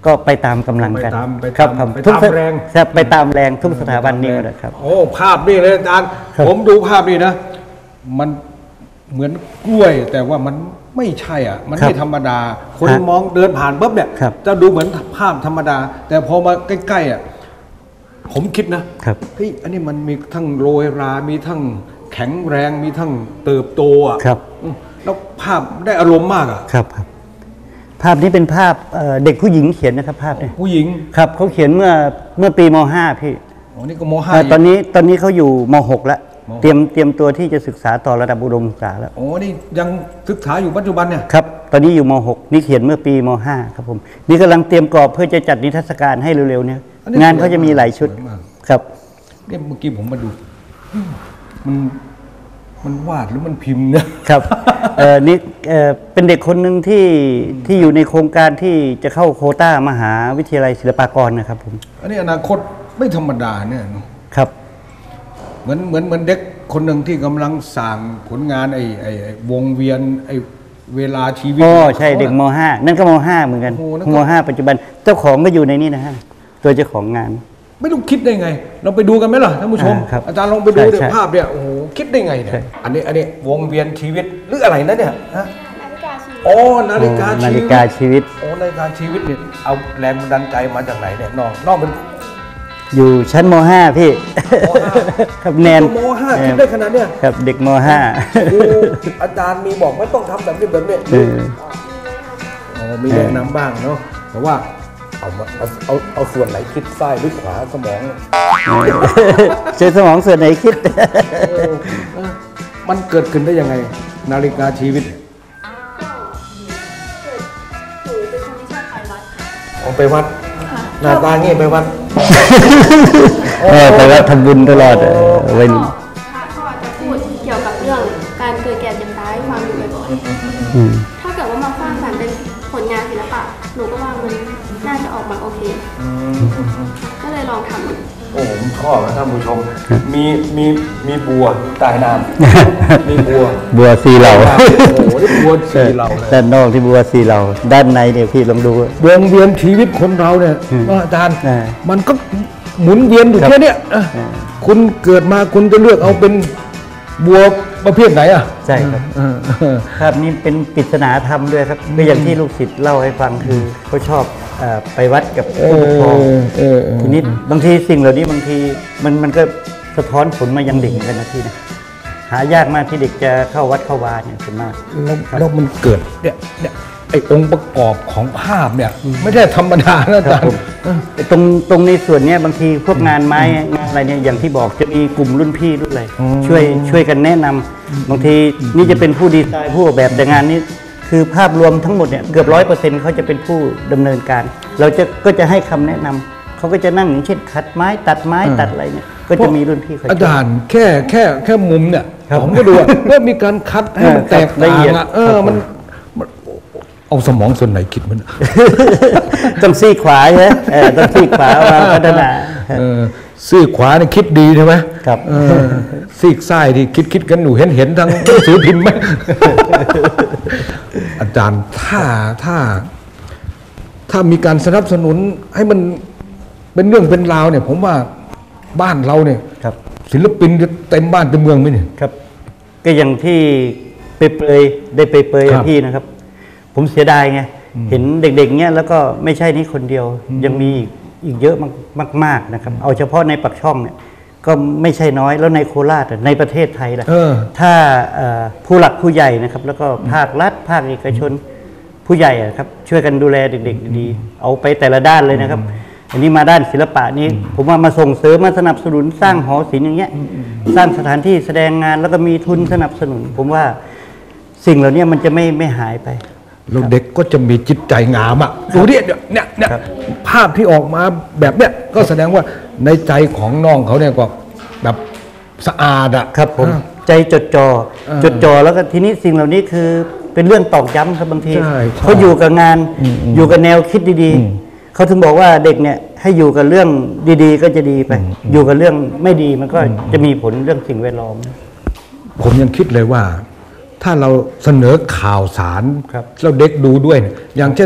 [SPEAKER 3] ก็ไปตามกำลังกัน
[SPEAKER 1] ไปตามไป
[SPEAKER 3] ครั
[SPEAKER 1] ตาม
[SPEAKER 3] บ
[SPEAKER 1] ไป
[SPEAKER 3] ทุก
[SPEAKER 1] ตามแรง
[SPEAKER 3] ครับไปตามแรงทุกสถาบันนี้นะครับ
[SPEAKER 1] โอ้ภาพนี่เลยอาจารย์
[SPEAKER 3] ครับ
[SPEAKER 1] ผมดูภาพนี่นะ มันเหมือนกล้วย แต่ว่ามันไม่ใช่อ่ะ มันไม่ธรรมดา คนมองเดินผ่านปุ๊บเนี่ยจะดูเหมือนภาพธรรมดา แต่พอมาใกล้ๆอ่ะผมคิดนะครับ เฮ้ยอันนี้มันมีทั้งโรยรา มีทั้งแข็งแรงมีทั้งเติบโตอ่ะ
[SPEAKER 3] ครับ
[SPEAKER 1] อืมแล้วภาพได้อารมณ์มากอ่ะ
[SPEAKER 3] ครับครับภาพนี้เป็นภาพเอ่อเด็กผู้หญิงเขียนนะครับภาพเนี่ย
[SPEAKER 1] ผู้หญิง
[SPEAKER 3] ครับเขาเขียนเมื่อเมื่อปีม ห้า พี่
[SPEAKER 1] อ๋อนี่ก็มห้า
[SPEAKER 3] เอ่อตอนนี้ตอนนี้เขาอยู่ม หก แล้ว
[SPEAKER 1] มหก
[SPEAKER 3] เตรียมเตรียมตัวที่จะศึกษาต่อระดับอุดมศึกษาแล้ว
[SPEAKER 1] โอ้นี่ยังศึกษาอยู่ปัจจุบันเนี่ย
[SPEAKER 3] ครับตอนนี้อยู่ม หก นี่เขียนเมื่อปีม ห้า ครับผมนี่กำลังเตรียมกรอบเพื่อจะจัดนิทรรศการให้เร็วๆเนี่ย
[SPEAKER 1] อันนี้
[SPEAKER 3] งานเขาจะมีหลายชุด
[SPEAKER 1] สวยมาก
[SPEAKER 3] ครับ
[SPEAKER 1] เนี่ยเมื่อกี้ผมมาดูอืมมันมันวาดหรือมันพิมพ์นะครับ
[SPEAKER 3] เอ่อนี่เอ่อเป็นเด็กคนหนึ่งที่ที่อยู่ในโครงการที่จะเข้าโควต้ามหาวิทยาลัยศิลปากรนะครับผม
[SPEAKER 1] อันนี้อนาคตไม่ธรรมดาเนี่ยเนอะ
[SPEAKER 3] ครับ
[SPEAKER 1] เหมือนเหมือนเหมือนเด็กคนหนึ่งที่กำลังสั่งผลงานไอ้ไอ้ไอ้วงเวียนไอ้เวลาชีวิต
[SPEAKER 3] อ๋อใช่
[SPEAKER 1] ของขา
[SPEAKER 3] เด็กม
[SPEAKER 1] น่ะ
[SPEAKER 3] ห้า นั่นก็ม ห้า เหมือนกัน
[SPEAKER 1] โอ้นั่นก็
[SPEAKER 3] ม ห้า ปัจจุบันเจ้าของก็อยู่ในนี้นะฮะตัวเจ้าของงาน
[SPEAKER 1] ไม่รู้คิดได้ไง เราไปดูกันไหมล่ะท่านผู้ชม
[SPEAKER 3] อ่าครับ
[SPEAKER 1] อาจารย์ลองไปดู
[SPEAKER 3] ใช่
[SPEAKER 1] เดี๋ย
[SPEAKER 3] ใช่
[SPEAKER 1] วภาพเนี่ยโอ้โหคิดได้ไงเนี่ย
[SPEAKER 3] ใช่
[SPEAKER 1] อันนี้อันนี้วงเวียนชีวิตหรืออะไรนะเนี่ยฮะ
[SPEAKER 6] นาฬิกาชีวิต
[SPEAKER 1] โอ้นาฬิกา
[SPEAKER 3] นา
[SPEAKER 1] ชี
[SPEAKER 3] ฬิ
[SPEAKER 1] วิต
[SPEAKER 3] กาชีวิต
[SPEAKER 1] โอ้นาฬิกาชีวิตเนี่ยเอาแรงบันดาลใจมาจากไหนเนี่ยน้องน้องเป็น
[SPEAKER 3] อยู่ชั้นม ห้า พี่
[SPEAKER 1] มห้า
[SPEAKER 3] ครับแนน
[SPEAKER 1] มห้าคิดได้ขนาดเนี้ย
[SPEAKER 3] ครับเด็กม ห้า
[SPEAKER 1] ครูอาจารย์มีบอกไม่ต้องทำแบบนี้แบบนี้
[SPEAKER 3] เออ
[SPEAKER 1] อ๋อมีแนะนำบ้างเนาะแต่ว่าเอามาเอาเอาเอาส่วนไหนคิดซ้ายหรือขวาสมอง
[SPEAKER 3] ใช้สมองส่วนไหนคิด
[SPEAKER 1] เออเออมันเกิดขึ้นได้ยังไง นาฬิกาชีวิต
[SPEAKER 6] หนูเป็นคนที่ชอบไปวัดค่ะ
[SPEAKER 1] เอาไปวัดหน้าตาเงี้ยไปวัด
[SPEAKER 3] เออแต่ว่าทำบุญตลอดเออเว้น
[SPEAKER 6] พระก็จะพูดเกี่ยวกับเรื่องการเกิดแก่เจ็บตายให้ฟังอยู่บ่อย
[SPEAKER 3] อืม
[SPEAKER 6] ๆถ้าเกิดว่ามาสร้างสรรค์เป็นผลงานศิลปะ หนูก็ว่ามันน่าจะออกมาโอเค ก็เลยลองทำดู
[SPEAKER 1] โอ้ผมชอบนะท่านผู้ชม มีมีมีบัวใต้น้ำมีบัว
[SPEAKER 3] บัวสีเหลา
[SPEAKER 1] โอ้โหนี่บัวสีเหล่าเลย
[SPEAKER 3] ด้านนอกที่บัวสีเหลาด้านในเนี่ยพี่ลองดู
[SPEAKER 1] วงเวียนชีวิตคนเราเนี่ยอาจารย์
[SPEAKER 3] อ่า
[SPEAKER 1] มันก็หมุนเวียนอยู่
[SPEAKER 3] ครับ
[SPEAKER 1] แค่เนี้ยอ่ะคุณเกิดมาคุณจะเลือกเอาเป็นบัวประเภทไหนอ่ะ
[SPEAKER 3] ใช่ครับ
[SPEAKER 1] เออเออ
[SPEAKER 3] ครับนี่เป็นปริศนาธรรมด้วยครับก็อย่างที่ลูกศิษย์เล่าให้ฟังคือเขาชอบเอ่อไปวัดกับผู้ปกครอง
[SPEAKER 1] เออเออ
[SPEAKER 3] ทีนี้บางทีสิ่งเหล่านี้บางทีมันมันก็สะท้อนผลมายังเด็กเหมือนกันนะพี่นะหายากมากที่เด็กจะเข้าวัดเข้าวาเนี่ยส่วนมาก
[SPEAKER 1] แล้วแล้วมันเกิดเนี่ยเนี่ยไอ้องค์ประกอบของภาพเนี่ย ไม่ใช่ธรรมดานะอา
[SPEAKER 3] ครั
[SPEAKER 1] จา
[SPEAKER 3] บ
[SPEAKER 1] ร
[SPEAKER 3] ผ
[SPEAKER 1] ย์
[SPEAKER 3] มตรงตรงในส่วนเนี้ยบางทีพวกงานไม้งานอะไรเนี่ยอย่างที่บอกจะมีกลุ่มรุ่นพี่รุ่นอะไรช่วยช่วยกันแนะนำบางทีนี่จะเป็นผู้ดีไซน์ผู้ออกแบบแต่งานนี้คือภาพรวมทั้งหมดเนี่ยเกือบร้อยเปอร์เซ็นต์เขาจะเป็นผู้ดำเนินการ เราจะก็จะให้คำแนะนำเขาก็จะนั่งอย่างเช่นขัดไม้ตัดไม้ตัดอะไรเนี่ยก็จะมีรุ่นพี่คอยช่วย
[SPEAKER 1] อาจารย์แค่แค่แค่มุมเนี่ย
[SPEAKER 3] ครับ
[SPEAKER 1] ผมก็ดูอะว่ามีการคัดให้มัน
[SPEAKER 3] เออ
[SPEAKER 1] แตก
[SPEAKER 3] ละ
[SPEAKER 1] ต่า
[SPEAKER 3] เอียด
[SPEAKER 1] งอะเออ
[SPEAKER 3] ครับ
[SPEAKER 1] มันมันเอาสมองส่วนไหนคิดมันอะ
[SPEAKER 3] ต้องซีกขวาใช่ไหมเออต้องซีกขวามาพัฒนา
[SPEAKER 1] เออซีกขวาเนี่ยคิดดีใช่ไหม
[SPEAKER 3] ครับ
[SPEAKER 1] เออซีกซ้ายที่คิดคิดกันหนูเห็นเห็นทางหนังสือพิมพ์ไหม อาจารย์ถ้าถ้า ถ้ามีการสนับสนุนให้มันเป็นเรื่องเป็นราวเนี่ย ผมว่าบ้านเราเนี่ย
[SPEAKER 3] ครับ
[SPEAKER 1] ศิลปินจะเต็มบ้านเต็มเมืองไหมเนี่ย
[SPEAKER 3] ครับก็อย่างที่ไปเปรยๆได้ไปเปรยๆ
[SPEAKER 1] ครั
[SPEAKER 3] กั
[SPEAKER 1] บบ
[SPEAKER 3] พี่นะครับ ผมเสียดายไงเห็นเด็กๆเนี้ยแล้วก็ไม่ใช่นี่คนเดียว ยังมีอีกอีกเยอะมากมากๆนะครับ เอาเฉพาะในปักช่องเนี่ยก็ไม่ใช่น้อยแล้วในโคราชอะในประเทศไทยล่ะ
[SPEAKER 1] เออ
[SPEAKER 3] ถ้าเอ่อผู้หลักผู้ใหญ่นะครับ แล้วก็ภาครัฐภาคเอกชนผู้ใหญ่อะครับช่วยกันดูแลเด็กๆดีๆเอาไปแต่ละด้านเลยนะครับ อันนี้มาด้านศิลปะนี้ ผมว่ามาส่งเสริมมาสนับสนุนสร้างหอศิลป์อย่างเงี้ยสร้างสถานที่แสดงงานแล้วก็มีทุนสนับสนุน ผมว่าสิ่งเหล่านี้มันจะไม่ไม่หายไป
[SPEAKER 1] แล้วเด็กก็จะมีจิตใจงามอ่ะดูดิเนี่ยเนี่ย
[SPEAKER 3] ครับ
[SPEAKER 1] ภาพที่ออกมาแบบเนี้ยก็แสดงว่าในใจของน้องเขาเนี่ยก็แบบสะอาดอ่ะ
[SPEAKER 3] ครับผม
[SPEAKER 1] อ่า
[SPEAKER 3] ใจจดจอ่อ
[SPEAKER 1] เออ
[SPEAKER 3] จดจ่อแล้วก็ทีนี้สิ่งเหล่านี้คือเป็นเรื่องตอกย้ำครับบางที
[SPEAKER 1] ใช่ใช่
[SPEAKER 3] เขาอยู่กับงาน
[SPEAKER 1] อืมอืม
[SPEAKER 3] อยู่กับแนวคิดดี
[SPEAKER 1] อืม
[SPEAKER 3] ๆเขาถึงบอกว่าเด็กเนี่ยให้อยู่กับเรื่องดีๆ ก็จะดีไป อยู่กับเรื่องไม่ดีมันก็จะมีผลเรื่องสิ่งแวดล้อม
[SPEAKER 1] ผมยังคิดเลยว่า ถ้าเราเสนอข่าวสาร
[SPEAKER 3] ครับ
[SPEAKER 1] แล้วเด็กดูด้วยเนี่ยอย่างเช่น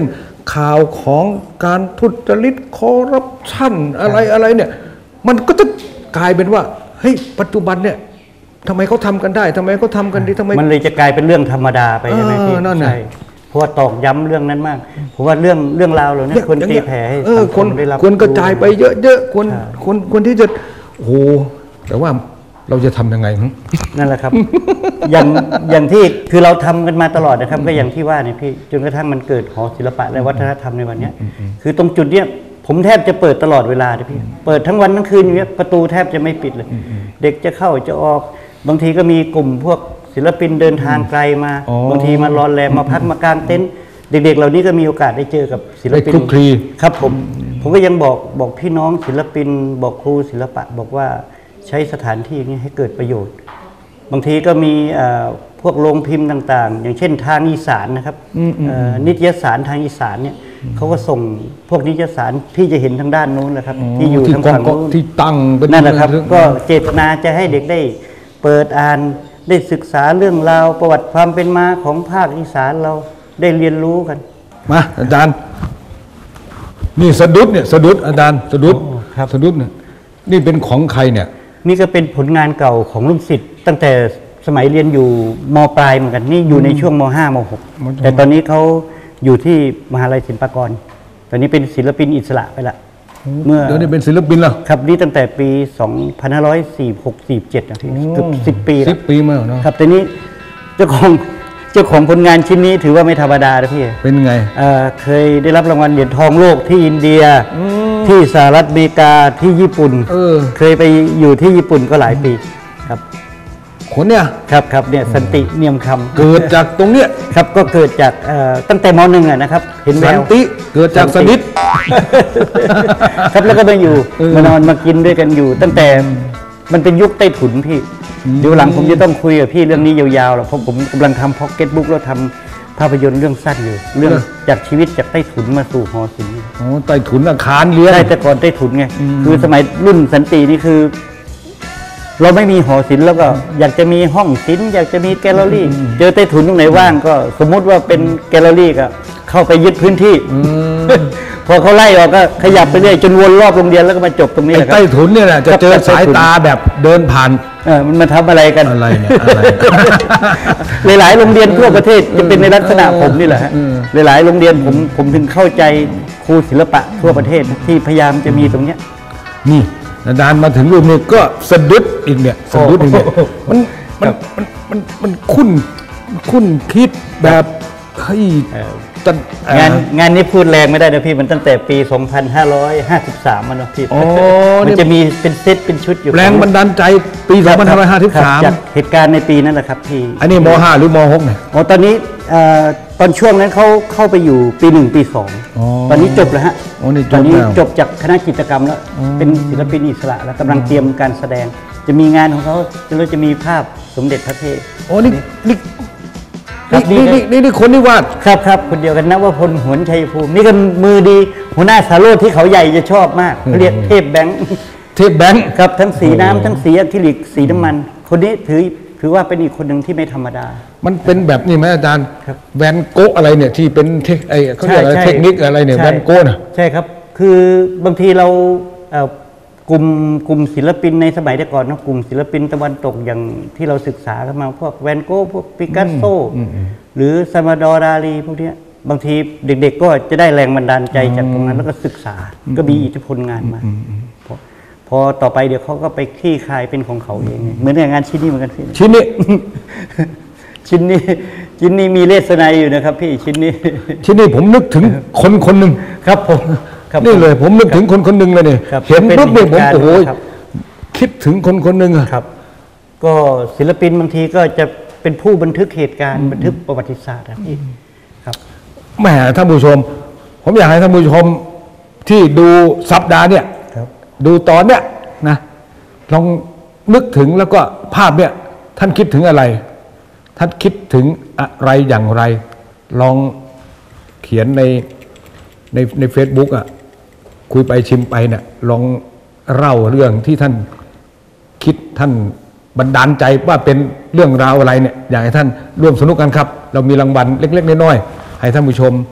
[SPEAKER 1] ข่าวของการทุจริตคอร์รัปชันอะไรอะไรเนี่ยมันก็จะกลายเป็นว่าเฮ้ยปัจจุบันเนี่ยทำไมเขาทำกันได้ทำไมเขาทำกันดีทำไม
[SPEAKER 3] มันเลยจะกลายเป็นเรื่องธรรมดาไปใช่ไหมพี่
[SPEAKER 1] นั่น
[SPEAKER 3] ใช่เพราะว่าตอกย้ำเรื่องนั้นมากเพราะว่าเรื่องเรื่องราวเราเนี่ยควรตีแผ่ให้สังคมได้รับ
[SPEAKER 1] ควรกระจายไปเยอะๆควรควรควรที่จะโอ้โหแต่ว่าเราจะทำยังไง
[SPEAKER 3] นั่นแหละครับ อย่างอย่างที่คือเราทำกันมาตลอดนะครับก็อย่างที่ว่าเนี่ยพี่จนกระทั่งมันเกิดหอศิลปะและวัฒนธรรมในวันนี้คือตรงจุดเนี้ยผมแทบจะเปิดตลอดเวลาเลยพี่เปิดทั้งวันทั้งคืนอย่างเงี้ยประตูแทบจะไม่ปิดเลยเด็กจะเข้าจะออกบางทีก็มีกลุ่มพวกศิลปินเดินทางไกลมาบางทีมารอนแรมมาพักมากางเต็นท์เด็กๆเหล่านี้ก็มีโอกาสได้เจอกับศิลปิน
[SPEAKER 1] คลุกคลี
[SPEAKER 3] ครับผมผมก็ยังบอกบอกพี่น้องศิลปินบอกครูศิลปะบอกว่าใช้สถานที่นี้ให้เกิดประโยชน์บางทีก็มีพวกโรงพิมพ์ต่างๆอย่างเช่นทางอีสานนะครับนิตยสารทางอีสานเนี่ยเขาก็ส่งพวกนิตยสารที่จะเห็นทางด้านนู้นนะครับที่อยู่ทางฝั่งนู้น
[SPEAKER 1] ที่ตั้ง
[SPEAKER 3] นั่นแหละครับก็เจตนาจะให้เด็กได้เปิดอ่านได้ศึกษาเรื่องราวประวัติความเป็นมาของภาคอีสานเราได้เรียนรู้กัน
[SPEAKER 1] มาอาจารย์นี่สะดุดเนี่ยสะดุดอาจารย์สะดุดสะดุดเนี่ยนี่เป็นของใครเนี่ย
[SPEAKER 3] นี่ก็เป็นผลงานเก่าของรุ่นศิษย์ตั้งแต่สมัยเรียนอยู่ม.ปลายเหมือนกันนี่อยู่ในช่วงม.ห้าม.หกแต่ตอนนี้เขาอยู่ที่มหาลัยศิลปากรตอนนี้เป็นศิลปินอิสระไปละ
[SPEAKER 1] เมื่อเดี๋ยวนี้เป็นศิลปินแล้ว
[SPEAKER 3] ครับนี่ตั้งแต่ปีสองพันห้าร้อยสี่สิบหก สี่สิบเจ็ดนะที่เกือบสิบปีแล้ว
[SPEAKER 1] สิบปีมาแล้ว
[SPEAKER 3] ครับแต่นี้เจ้าของเจ้าของผลงานชิ้นนี้ถือว่าไม่ธรรมดานะพี่
[SPEAKER 1] เป็นไง
[SPEAKER 3] เอ่อเคยได้รับรางวัลเหรียญทองโลกที่อินเดียที่สหรัฐอเมริกาที่ญี่ปุ่นเออเคยไปอยู่ที่ญี่ปุ่นก็หลายปีครับ
[SPEAKER 1] คนเนี่ย
[SPEAKER 3] ครับครับเนี่ยสันติเนียมคำ
[SPEAKER 1] เกิดจากตรงเนี้ย
[SPEAKER 3] ครับก็เกิดจากตั้งแต่ม.หนึ่งนะครับเห็นแวว
[SPEAKER 1] สันติเกิดจากสนิท
[SPEAKER 3] ครับแล้วก็มาอยู่มานอนมากินด้วยกันอยู่ตั้งแต่มันเป็นยุคใต้ถุนพี่เดี๋ยวหลังผมจะต้องคุยกับพี่เรื่องนี้ยาวๆแล้วเพราะผมกำลังทำพ็อกเก็ตบุ๊กแล้วทำภาพยนตร์เรื่องสั้นอยู่เรื่องจากชีวิตจากใต้ถุนมาสู่หอศิลป์
[SPEAKER 1] โอ้ใต้ถุนอาคารเรียน
[SPEAKER 3] ใช่แต่ก่อนใต้ถุนไงคือสมัยรุ่นสันตินี่คือเราไม่มีหอศิลป์แล้วก็อยากจะมีห้องศิลป์อยากจะมีแกลเลอรี่เจอใต้ถุนตรงไหนว่างก็สมมุติว่าเป็นแกลเลอรี่ก็เข้าไปยึดพื้นที่พอเขาไล่ออกก็ขยับไปเรื่อยจนวนรอบโรงเรียนแล้วก็มาจบตรงนี้แหละ
[SPEAKER 1] ใต้ถุนเนี่ยแหละจะเจอสายตาแบบเดินผ่าน
[SPEAKER 3] เออมันมาทำอะไรกัน
[SPEAKER 1] อะไรเนี่ยอะไร
[SPEAKER 3] หลายๆโรงเรียนทั่วประเทศจะเป็นในลักษณะผมนี่แหละฮะหลายๆโรงเรียนผมผมถึงเข้าใจครูศิลปะทั่วประเทศที่พยายามจะมีตรงเนี้ย
[SPEAKER 1] นี่อาจารย์มาถึงรูปนี้ก็สะดุดอีกเนี่ยสะดุดอีกเนี่ยมันมันมันมันมันคุ้นคุ้นคิดแบบเฮ้ย
[SPEAKER 3] งานงานนี้พูดแรงไม่ได้นะพี่มันตั้งแต่ปีสองพันห้าร้อยห้าสิบสามมันนะพี่มันจะมีเป็นเซตเป็นชุดอยู่
[SPEAKER 1] แรงบันดาลใจปีสองพันห้าร้อยห้าสิบสาม
[SPEAKER 3] จากเหตุการณ์ในปีนั้นแหละครับพี่
[SPEAKER 1] อันนี้ม.ห้าหรือม.หกเนี่ย
[SPEAKER 3] อ๋อตอนนี้ตอนช่วงนั้นเขาเข้าไปอยู่ปีหนึ่งปีสองตอนนี้จบแล้วฮะตอนนี้จบจากคณะกิจกรรมแล้วเป็นศิลปินอิสระแล้วกำลังเตรียมการแสดงจะมีงานของเขาเราจะมีภาพสมเด็จพระเทพ
[SPEAKER 1] โอ้นี่นี่นี่นี่นี่นี่คนนี่วาด
[SPEAKER 3] ครับครับคนเดียวกันนะว่าพลหวนชัยภูมินี่ก็มือดีหัวหน้าสาโรจน์ที่เขาใหญ่จะชอบมากเรียกเทพแบงค์
[SPEAKER 1] เทพแบงค์
[SPEAKER 3] ครับทั้งสีน้ำทั้งสีอะคริลิกสีน้ำมันคนนี้ถือถือว่าเป็นอีกคนหนึ่งที่ไม่ธรรมดา
[SPEAKER 1] มันเป็นแบบนี้ไหมอาจารย์แวนโกะอะไรเนี่ยที่เป็นเทคไอเขาเรียกอะไรเทคนิคอะไรเนี่ยแวนโกะน่ะ
[SPEAKER 3] ใช่ครับคือบางทีเรากลุ่มกลุ่มศิลปินในสมัยแต่ก่อนนะกลุ่มศิลปินตะวันตกอย่างที่เราศึกษากันมาพวกแวนโกะพวกปิกัสโซหรือซามาดอร์ดาลีพวกนี้บางทีเด็กๆก็จะได้แรงบันดาลใจจากตรงนั้นแล้วก็ศึกษาก็มีอิทธิพลงานมาพอต่อไปเดี๋ยวเขาก็ไปคลี่คลายเป็นของเขาเองเหมือนในงานชิ้นนี้เหมือนกันพี่
[SPEAKER 1] ชิ้นนี้
[SPEAKER 3] ชิ้นนี้ชิ้นนี้มีเลสไนอยู่นะครับพี่ชิ้นนี้
[SPEAKER 1] ชิ้นนี้ผมนึกถึงคนคนหนึ่ง
[SPEAKER 3] ครับผม
[SPEAKER 1] นี่เลยผมนึกถึงคนคนหนึ่งเลยเนี่ยเห็นปุ๊บเนี่ยผมโอ้โหคิดถึงคนคนหนึ่งอะ
[SPEAKER 3] ครับก็ศิลปินบางทีก็จะเป็นผู้บันทึกเหตุการณ์บันทึกประวัติศาสตร์นี่ครับ
[SPEAKER 1] แหมท่านผู้ชมผมอยากให้ท่านผู้ชมที่ดูสัปดาห์เนี่ยดูตอนเนี้ยนะลองนึกถึงแล้วก็ภาพเนี่ยท่านคิดถึงอะไรท่านคิดถึงอะไรอย่างไรลองเขียนในในในเฟซบุ๊กอ่ะคุยไปชิมไปเนี่ยลองเล่าเรื่องที่ท่านคิดท่านบันดาลใจว่าเป็นเรื่องราวอะไรเนี่ยอยากให้ท่านร่วมสนุกกันครับเรามีรางวัลเล็กๆน้อยๆให้ท่านผู้ชม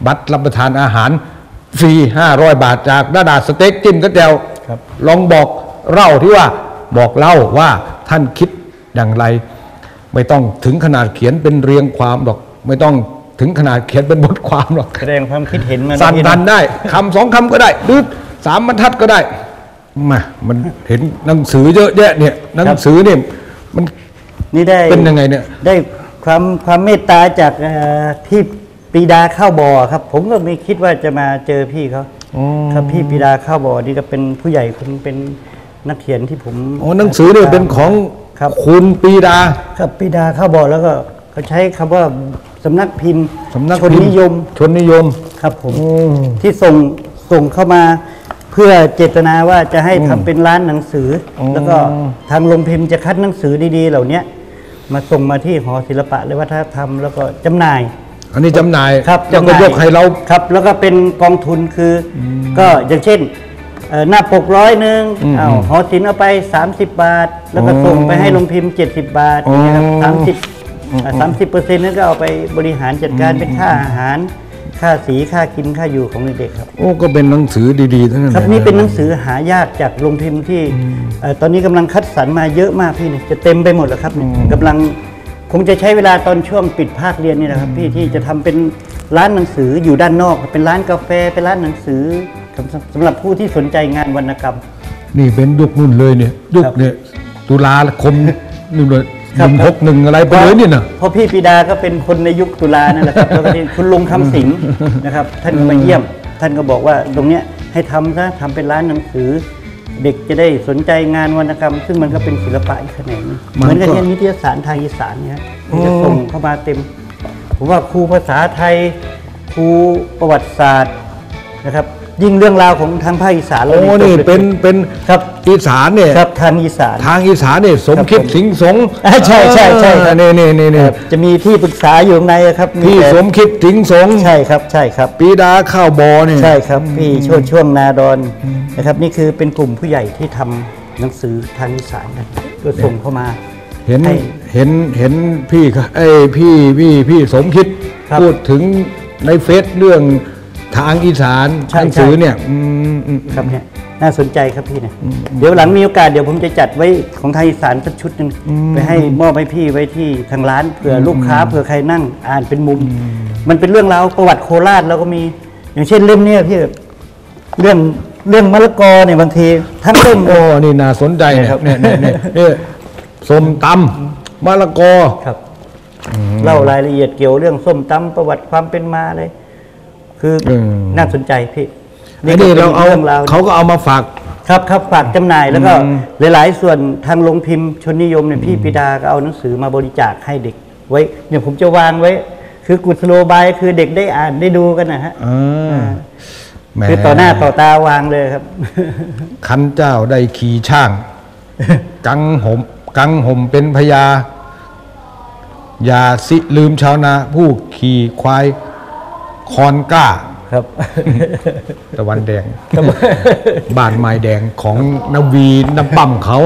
[SPEAKER 2] บัตรรับประทานอาหารฟรีห้าร้อยบาทจากดาดาสเต็กจิ้มกระเจียวลองบอกเล่าที่ว่าบอกเล่าว่าท่านคิดอย่างไรไม่ต้องถึงขนาดเขียนเป็นเรียงความหรอกไม่ต้องถึงขนาดเขียนเป็นบทความหรอก
[SPEAKER 3] แสดงความคิดเห็นมา
[SPEAKER 2] สั้นทันได้คำสองคำก็ได้หรือสามบรรทัดก็ได้มามันเห็นหนังสือเยอะแยะเนี่ยหนังสือเนี่ยมัน
[SPEAKER 3] นี่ได้
[SPEAKER 2] เป็นยังไงเนี่ย
[SPEAKER 3] ได้ความความเมตตาจากพี่ปีดาข้าวบ่อครับผมก็ไม่คิดว่าจะมาเจอพี่เขาครับพี่ปีดาข้าวบ่อนี่ก็เป็นผู้ใหญ่คนเป็นนักเขียนที่ผม
[SPEAKER 2] โอ้หนังสือเนี่ยเป็นของคุณปีดา
[SPEAKER 3] ครับปีดาข้าวบ่อแล้วก็เขาใช้คำว่าสำนักพิมพ์ชนนิยม
[SPEAKER 2] ชนนิยม
[SPEAKER 3] ครับผมที่ส่งส่งเข้ามาเพื่อเจตนาว่าจะให้ทำเป็นร้านหนังสือแล้วก็ทางโรงพิมพ์จะคัดหนังสือดีๆเหล่านี้มาส่งมาที่หอศิลปะและวัฒนธรรมแล้วก็จำหน่าย
[SPEAKER 2] อันนี้จำหน่าย
[SPEAKER 3] ครับ
[SPEAKER 2] แล้วก็ยกให้เรา
[SPEAKER 3] ครับแล้วก็เป็นกองทุนคือก็อย่างเช่นหน้าปกร้อยหนึ่งเอาหอศิลป์เอาไปสามสิบบาทแล้วก็ส่งไปให้โรงพิมพ์เจ็ดสิบบาทนะครับสามสิบสามสิบเปอร์เซ็นต์นั้นก็เอาไปบริหารจัดการเป็นค่าอาหารค่าสีค่ากินค่าอยู่ของเด็กๆครับ
[SPEAKER 2] โอ้ก็เป็นหนังสือดีๆทั้งนั้น
[SPEAKER 3] ครับนี่เป็นหนังสือหายากจากโรงพิมพ์ที่ตอนนี้กำลังคัดสรรมาเยอะมากพี่เนี่ยจะเต็มไปหมดแล้วครับกำลังคงจะใช้เวลาตอนช่วงปิดภาคเรียนนี่แหละครับพี่ที่จะทำเป็นร้านหนังสืออยู่ด้านนอกเป็นร้านกาแฟเป็นร้านหนังสือสำหรับผู้ที่สนใจงานวรรณกรรม
[SPEAKER 2] นี่เป็นยุคนู่นเลยเนี่ยยุคเนี่ยตุลาคมนู่นเลยหนึ่งหกหนึ่งอะไรไปเลยนี่นะ
[SPEAKER 3] เพราะพี่ปีดาก็เป็นคนในยุคตุลานั่นแหละครับแล้วก็คุณลุงคำสิงห์นะครับท่านมาเยี่ยมท่านก็บอกว่าตรงเนี้ยให้ทำซะทำเป็นร้านหนังสือเด็กจะได้สนใจงานวรรณกรรมซึ่งมันก็เป็นศิลปะอีกแขนงเหมือนกับที่นิตยสารทางอีสานเนี่ยจะส่งเข้ามาเต็มผมว่าครูภาษาไทยครูประวัติศาสตร์นะครับยิ่งเรื่องราวของทางภาคอีสาน
[SPEAKER 2] โอ้นี่เป็นเป็น
[SPEAKER 3] ครับ
[SPEAKER 2] อีสานเนี่ย
[SPEAKER 3] ครับทางอีสาน
[SPEAKER 2] ทางอีสานเนี่ยสมคิดสิงห์สง
[SPEAKER 3] ใช่ใช่ใช่
[SPEAKER 2] นี่นี่นี่นี่
[SPEAKER 3] จะมีที่ปรึกษาอยู่ในครับ
[SPEAKER 2] พี่สมคิดสิงห์สง
[SPEAKER 3] ใช่ครับใช่ครับ
[SPEAKER 2] ปีดาข้าวบอเนี่ย
[SPEAKER 3] ใช่ครับพี่ช่วงช่วงนาดอนนะครับนี่คือเป็นกลุ่มผู้ใหญ่ที่ทำหนังสือทางอีสานกันก็ส่งเข้ามา
[SPEAKER 2] เห็นเห็นเห็นพี่ไอ้พี่พี่พี่สมคิดพูดถึงในเฟซเรื่องทางอีสานหนังสือเนี่ย
[SPEAKER 3] ครับเนี่ยน่าสนใจครับพี่เนี่ยเดี๋ยวหลังมีโอกาสเดี๋ยวผมจะจัดไว้ของทางอีสานสักชุดหนึ่งไปให้มอบให้พี่ไว้ที่ทางร้านเผื่อลูกค้าเผื่อใครนั่งอ่านเป็นมุมมันเป็นเรื่องราวประวัติโคราชแล้วก็มีอย่างเช่นเล่มนี้พี่เรื่องเรื่องมะละกอเนี่ยบางทีทั้งเล่ม
[SPEAKER 2] โอ้นี่น่าสนใจเนี่ยเนี่ยเนี่ยเนี่ยส้มตำมะละกอ
[SPEAKER 3] ครับเล่ารายละเอียดเกี่ยวเรื่องส้มตำประวัติความเป็นมาเลยคือน่าสนใจพี่
[SPEAKER 2] นี่เราเอาเขาก็เอามาฝาก
[SPEAKER 3] ครับครับฝากจำหน่ายแล้วก็หลายๆส่วนทางโรงพิมพ์ชนนิยมเนี่ยพี่ปีดาก็เอาหนังสือมาบริจาคให้เด็กไว้เนี่ยผมจะวางไว้คือกุศโลบายคือเด็กได้อ่านได้ดูกันนะฮะคือต่อหน้าต่อตาวางเลยครับ
[SPEAKER 2] ขันเจ้าได้ขี่ช่างกังห่มกังห่มเป็นพญาอย่าสิลืมชาวนาผู้ขี่ควายคอนก้า
[SPEAKER 3] ครับ
[SPEAKER 2] ตะวันแดงบ้านไม้แดงของนวีน้ำปั่มเขา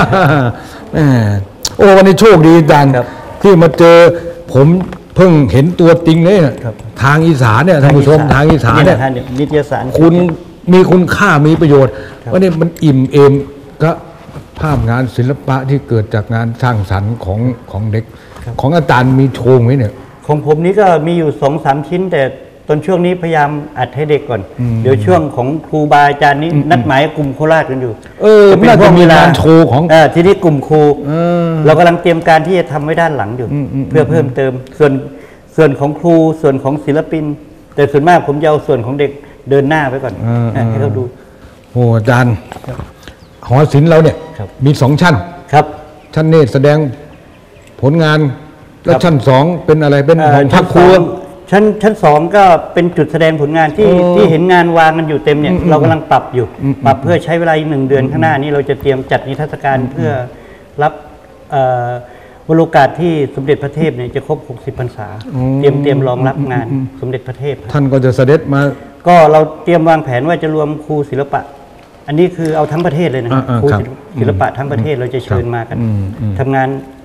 [SPEAKER 2] โอ้วันนี้โชคดีจังที่มาเจอผมเพิ่งเห็นตัวจริงเลยทางอีสานเนี่ยท่านผู้ชมทางอีสานเนี่ย
[SPEAKER 3] นิตยสาร
[SPEAKER 2] คุณมีคุณค่ามีประโยชน์วันนี้มันอิ่มเอมก็ภาพงานศิลปะที่เกิดจากงานสร้างสรรค์ของของเด็กของอาจารย์มีโชว์ไหมเนี่ย
[SPEAKER 3] ของผมนี้ก็มีอยู่สองสามชิ้นแต่ตอนช่วงนี้พยายามอัดให้เด็กก่อนเดี๋ยวช่วงของครูบาอาจารย์นี้นัดหมายกลุ่มโคราชกันอยู่
[SPEAKER 2] เออเป็นพวกมีการโชว์ของ
[SPEAKER 3] เออทีนี้กลุ่มครูเรากำลังเตรียมการที่จะทำไว้ด้านหลังอยู่เพื่อเพิ่มเติมส่วนส่วนของครูส่วนของศิลปินแต่ส่วนมากผมจะเอาส่วนของเด็กเดินหน้าไปก่อนให้เขาดู
[SPEAKER 2] โอ้อาจารย์หอศิลป์เราเนี่ยมีสองชั้น
[SPEAKER 3] ครับ
[SPEAKER 2] ชั้นนี้แสดงผลงานแล้วชั้นสองเป็นอะไรเป็นของพักครู
[SPEAKER 3] ชั้นชั้นสองก็เป็นจุดแสดงผลงานที่ที่เห็นงานวางกันอยู่เต็มเนี่ยเรากำลังปรับอยู่ปรับเพื่อใช้เวลาอีกหนึ่งเดือนข้างหน้านี้เราจะเตรียมจัดนิทรรศการเพื่อรับวโรกาสที่สมเด็จพระเทพเนี่ยจะครบหกสิบพรรษาเตรียมเตรียมรองรับงานสมเด็จพระเทพ
[SPEAKER 2] ท่านก็จะเสด็จมา
[SPEAKER 3] ก็เราเตรียมวางแผนว่าจะรวมครูศิลปะอันนี้คือเอาทั้งประเทศเลยนะครูศิลปะทั้งประเทศเราจะเชิญมากันทำงานท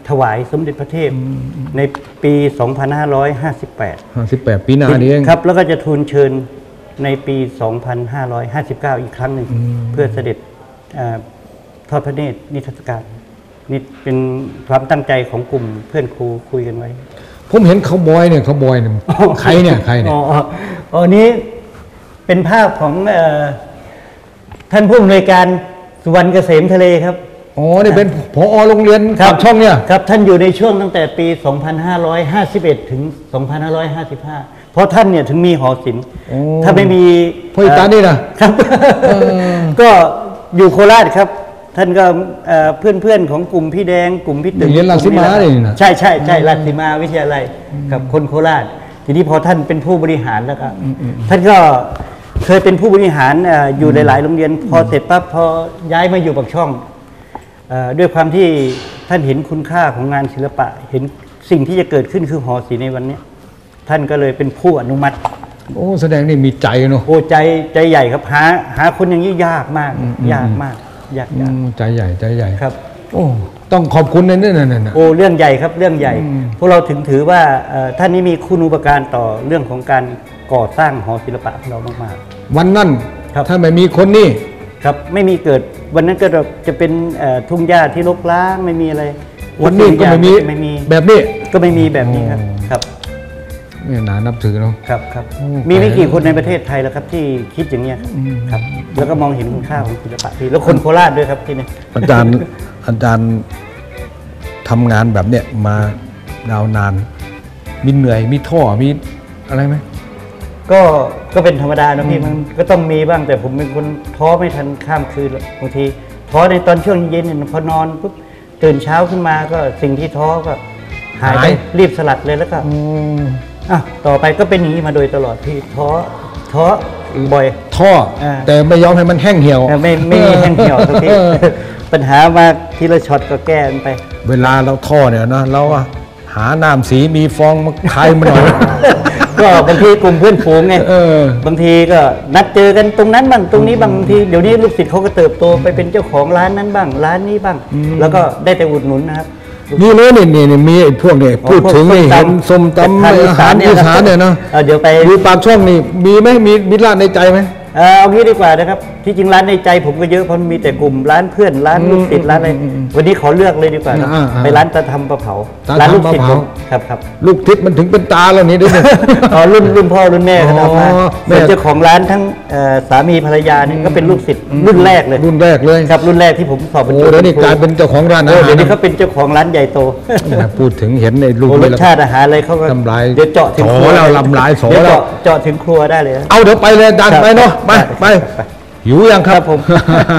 [SPEAKER 3] ถวายสมเด็จพระเทพในปี สองพันห้าร้อยห้าสิบแปด
[SPEAKER 2] ห้าสิบแปดปีหน้านี้เอง
[SPEAKER 3] ครับแล้วก็จะทูลเชิญในปี สองพันห้าร้อยห้าสิบเก้า อีกครั้งหนึ่งเพื่อเสด็จทอดพระเนตรนิทรรศการนี่เป็นความตั้งใจของกลุ่มเพื่อนครูคุยกันไว้
[SPEAKER 2] ผมเห็นเขาบอยเนี่ยเขาบอยเนี่ยใครเนี่ยใครเนี่ย
[SPEAKER 3] อ๋ออ๋อนี้เป็นภาพของท่านผู้อำนวยการสุวรรณเกษมทะเลครับ
[SPEAKER 2] อ๋อนี่เป็นผอโรงเรียนปากช่องเนี่ย
[SPEAKER 3] ครับท่านอยู่ในช่วงตั้งแต่ปี สองพันห้าร้อยห้าสิบเอ็ด ถึง สองพันห้าร้อยห้าสิบห้า เพราะท่านเนี่ยถึงมีหอศิลป์ถ้าไม่มี
[SPEAKER 2] พ่ออีตานี่นะครับ
[SPEAKER 3] ก็อยู่โคราชครับท่านก็เพื่อนเพื่อนของกลุ่มพี่แดงกลุ่มพี่ตึง
[SPEAKER 2] เรียนราชสีมาเลยนะ
[SPEAKER 3] ใช่ใช่ใช่ราชสีมาวิทยาลัยกับคนโคราชทีนี้พอท่านเป็นผู้บริหารแล้วก็ท่านก็เคยเป็นผู้บริหารอยู่ในหลายโรงเรียนพอเสร็จปั๊บพอย้ายมาอยู่ปากช่องด้วยความที่ท่านเห็นคุณค่าของงานศิลปะเห็นสิ่งที่จะเกิดขึ้นคือหอศิลป์ในวันนี้ท่านก็เลยเป็นผู้อนุมัติ
[SPEAKER 2] โอ้แสดงนี่มีใจเนาะ
[SPEAKER 3] โอ้ใจใจใหญ่ครับหาหาคนอย่างนี้ยากมากยากมากยาก
[SPEAKER 2] ใจใหญ่ใจใหญ่
[SPEAKER 3] ครับ
[SPEAKER 2] โอ้ต้องขอบคุณนั่นนั่นน่ะ
[SPEAKER 3] โอ้เรื่องใหญ่ครับเรื่องใหญ่พวกเราถึงถือว่าท่านนี้มีคุณูปการต่อเรื่องของการก่อสร้างหอศิลปะของเรามาก
[SPEAKER 2] ๆวันนั้นถ้าไม่มีคนนี่
[SPEAKER 3] ครับไม่มีเกิดวันนั้นก็จะเป็นทุ่งหญ้าที่รกร้างไม่มีอะไร
[SPEAKER 2] วันนี้ก็ไม่มี
[SPEAKER 3] ไม่มี
[SPEAKER 2] แบบนี้
[SPEAKER 3] ก็ไม่มีแบบนี้ครับครับ
[SPEAKER 2] นี่น่านับถือเนาะ
[SPEAKER 3] ครับครับมีไม่กี่คนในประเทศไทยแล้วครับที่คิดอย่างนี้ครับแล้วก็มองเห็นคุณค่าของศิลปะที่แล้วคนโคราชด้วยครับที่นี่
[SPEAKER 2] อาจารย์อาจารย์ทำงานแบบเนี้ยมายาวนานมีเหนื่อยมีท้อมีอะไรไหม
[SPEAKER 3] ก็ก็เป็นธรรมดานะพี่มันก็ต้องมีบ้างแต่ผมเป็นคนท้อไม่ทันข้ามคืนบางทีท้อในตอนช่วงเย็นเนี่ยพอนอนปุ๊บตื่นเช้าขึ้นมาก็สิ่งที่ท้อก็หายไปรีบสลัดเลยแล้วก็อ่ะต่อไปก็เป็นอย่างนี้มาโดยตลอดพี่ท้อท้อบ่อย
[SPEAKER 2] ท้อแต่ไม่ยอมให้มันแห้งเหี่ยว
[SPEAKER 3] ไม่ไม่มีแห้งเหี่ยวทุกทีปัญหามาทีละช็อตก็แก้ไป
[SPEAKER 2] เวลาเราท้อเนี่ยนะเราหาน้ำสีมีฟองมาคายมาหน่อย
[SPEAKER 3] ก็บางทีกลุ่มเพื่อนฝูงไงบางทีก็นัดเจอกันตรงนั้นบ้างตรงนี้บางทีเดี๋ยวนี้ลูกศิษย์เขาก็เติบโตไปเป็นเจ้าของร้านนั้นบ้างร้านนี้บ้างแล้วก็ได้แต่อุดหนุนนะครับ
[SPEAKER 2] นี่เลยนี่นี่มีพวกเนี่ยพูดถึงนี่เห็นส้มตำอาหารอีสานเนี่ยนะ
[SPEAKER 3] เดี๋ยวไป
[SPEAKER 2] ดูปากช่องนี่มีไหมมีมีร้านในใจไหม
[SPEAKER 3] เอางี้ดีกว่านะครับที่จริงร้านในใจผมก็เยอะเพราะมีแต่กลุ่มร้านเพื่อนร้านลูกศิษย์ร้านอะไรวันนี้ขอเลือกเลยดีกว่าไปร้านตาทำปลาเผาร้านลูกศิษย์ครับครับ
[SPEAKER 2] ลูกทิศมันถึงเป็นตาแล้วนี่ด้วย
[SPEAKER 3] อ๋อรุ่นรุ่นพ่อรุ่นแม่เขาทำมาเป็นเจ้าของร้านทั้งสามีภรรยาเนี่ยก็เป็นลูกศิษย์รุ่นแรกเลย
[SPEAKER 2] รุ่นแรกเลย
[SPEAKER 3] ครับรุ่นแรกที่ผมสอบบรรจุ
[SPEAKER 2] โอ้แล้วนี่กลายเป็นเจ้าของร้านอาหาร
[SPEAKER 3] เดี๋ยวนี้เขาเป็นเจ้าของร้านใหญ่โต
[SPEAKER 2] พูดถึงเห็นในรูป
[SPEAKER 3] รสชาติอาหารอะไรเขาก็
[SPEAKER 2] ทำลาย
[SPEAKER 3] เดี๋ยวเจาะถึงครัว
[SPEAKER 2] เราลำลายโสเรา
[SPEAKER 3] เจาะถึงครัวได้เลย
[SPEAKER 2] เอาเดี๋ยวไปเลยดังไปเนาะไปไปหิวยังครับผม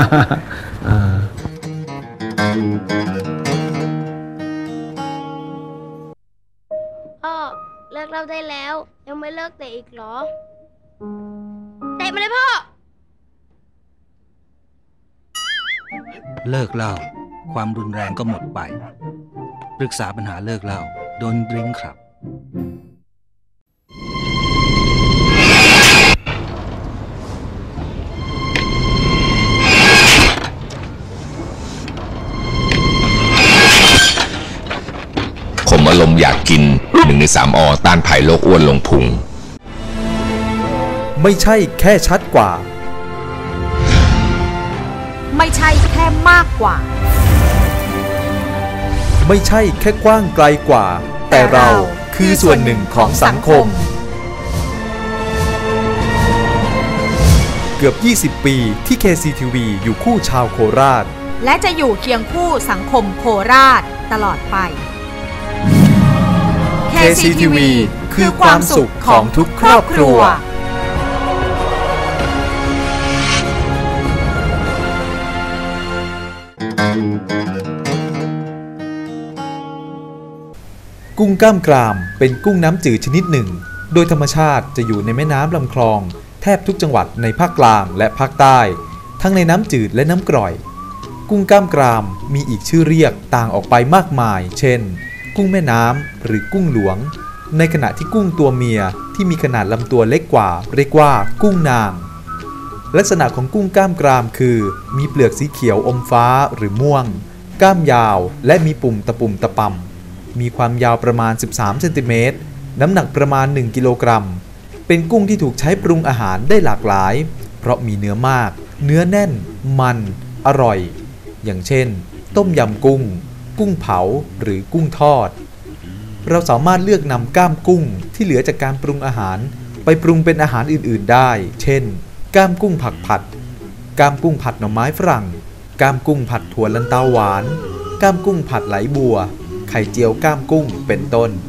[SPEAKER 7] พ่อเลิกเล่าได้แล้วยังไม่เลิกเตะอีกเหรอเตะมาเลยพ่อ
[SPEAKER 4] เลิกเล่าความรุนแรงก็หมดไปปรึกษาปัญหาเลิกเล่าโดนดริงก์ครับ
[SPEAKER 8] ข่มอารมณ์อยากกินหนึ่งในสามอต้านภัยโรคอ้วนลงพุง
[SPEAKER 9] ไม่ใช่แค่ชัดกว่า
[SPEAKER 10] ไม่ใช่แค่มากกว่า
[SPEAKER 9] ไม่ใช่แค่กว้างไกลกว่าแต่เราคือส่วนหนึ่งของสังคมเกือบยี่สิบปีที่ เค ซี ที วี อยู่คู่ชาวโคราช
[SPEAKER 10] และจะอยู่เคียงคู่สังคมโคราชตลอดไป
[SPEAKER 9] เค ซี ที วี คือความสุขของทุกครอบครัวกุ้งกล้ามกรามเป็นกุ้งน้ำจืดชนิดหนึ่งโดยธรรมชาติจะอยู่ในแม่น้ำลำคลองแทบทุกจังหวัดในภาคกลางและภาคใต้ทั้งในน้ำจืดและน้ำกร่อยกุ้งกล้ามกรามมีอีกชื่อเรียกต่างออกไปมากมายเช่นกุ้งแม่น้ำหรือกุ้งหลวงในขณะที่กุ้งตัวเมียที่มีขนาดลำตัวเล็กกว่าเรียกว่ากุ้งนางลักษณะของกุ้งกล้ามกรามคือมีเปลือกสีเขียวอมฟ้าหรือม่วงก้ามยาวและมีปุ่มตะปุ่มตะปำมีความยาวประมาณสิบสามเซนติเมตรน้ำหนักประมาณหนึ่งกิโลกรัมเป็นกุ้งที่ถูกใช้ปรุงอาหารได้หลากหลายเพราะมีเนื้อมากเนื้อแน่นมันอร่อยอย่างเช่นต้มยำกุ้งกุ้งเผาหรือกุ้งทอดเราสามารถเลือกนำก้ามกุ้งที่เหลือจากการปรุงอาหารไปปรุงเป็นอาหารอื่นๆได้เช่นก้ามกุ้งผักผัดก้ามกุ้งผัดหน่อไม้ฝรั่งก้ามกุ้งผัดถั่วลันเตาหวานก้ามกุ้งผัดไหลบัวไข่เจียวก้ามกุ้งเป็นต้น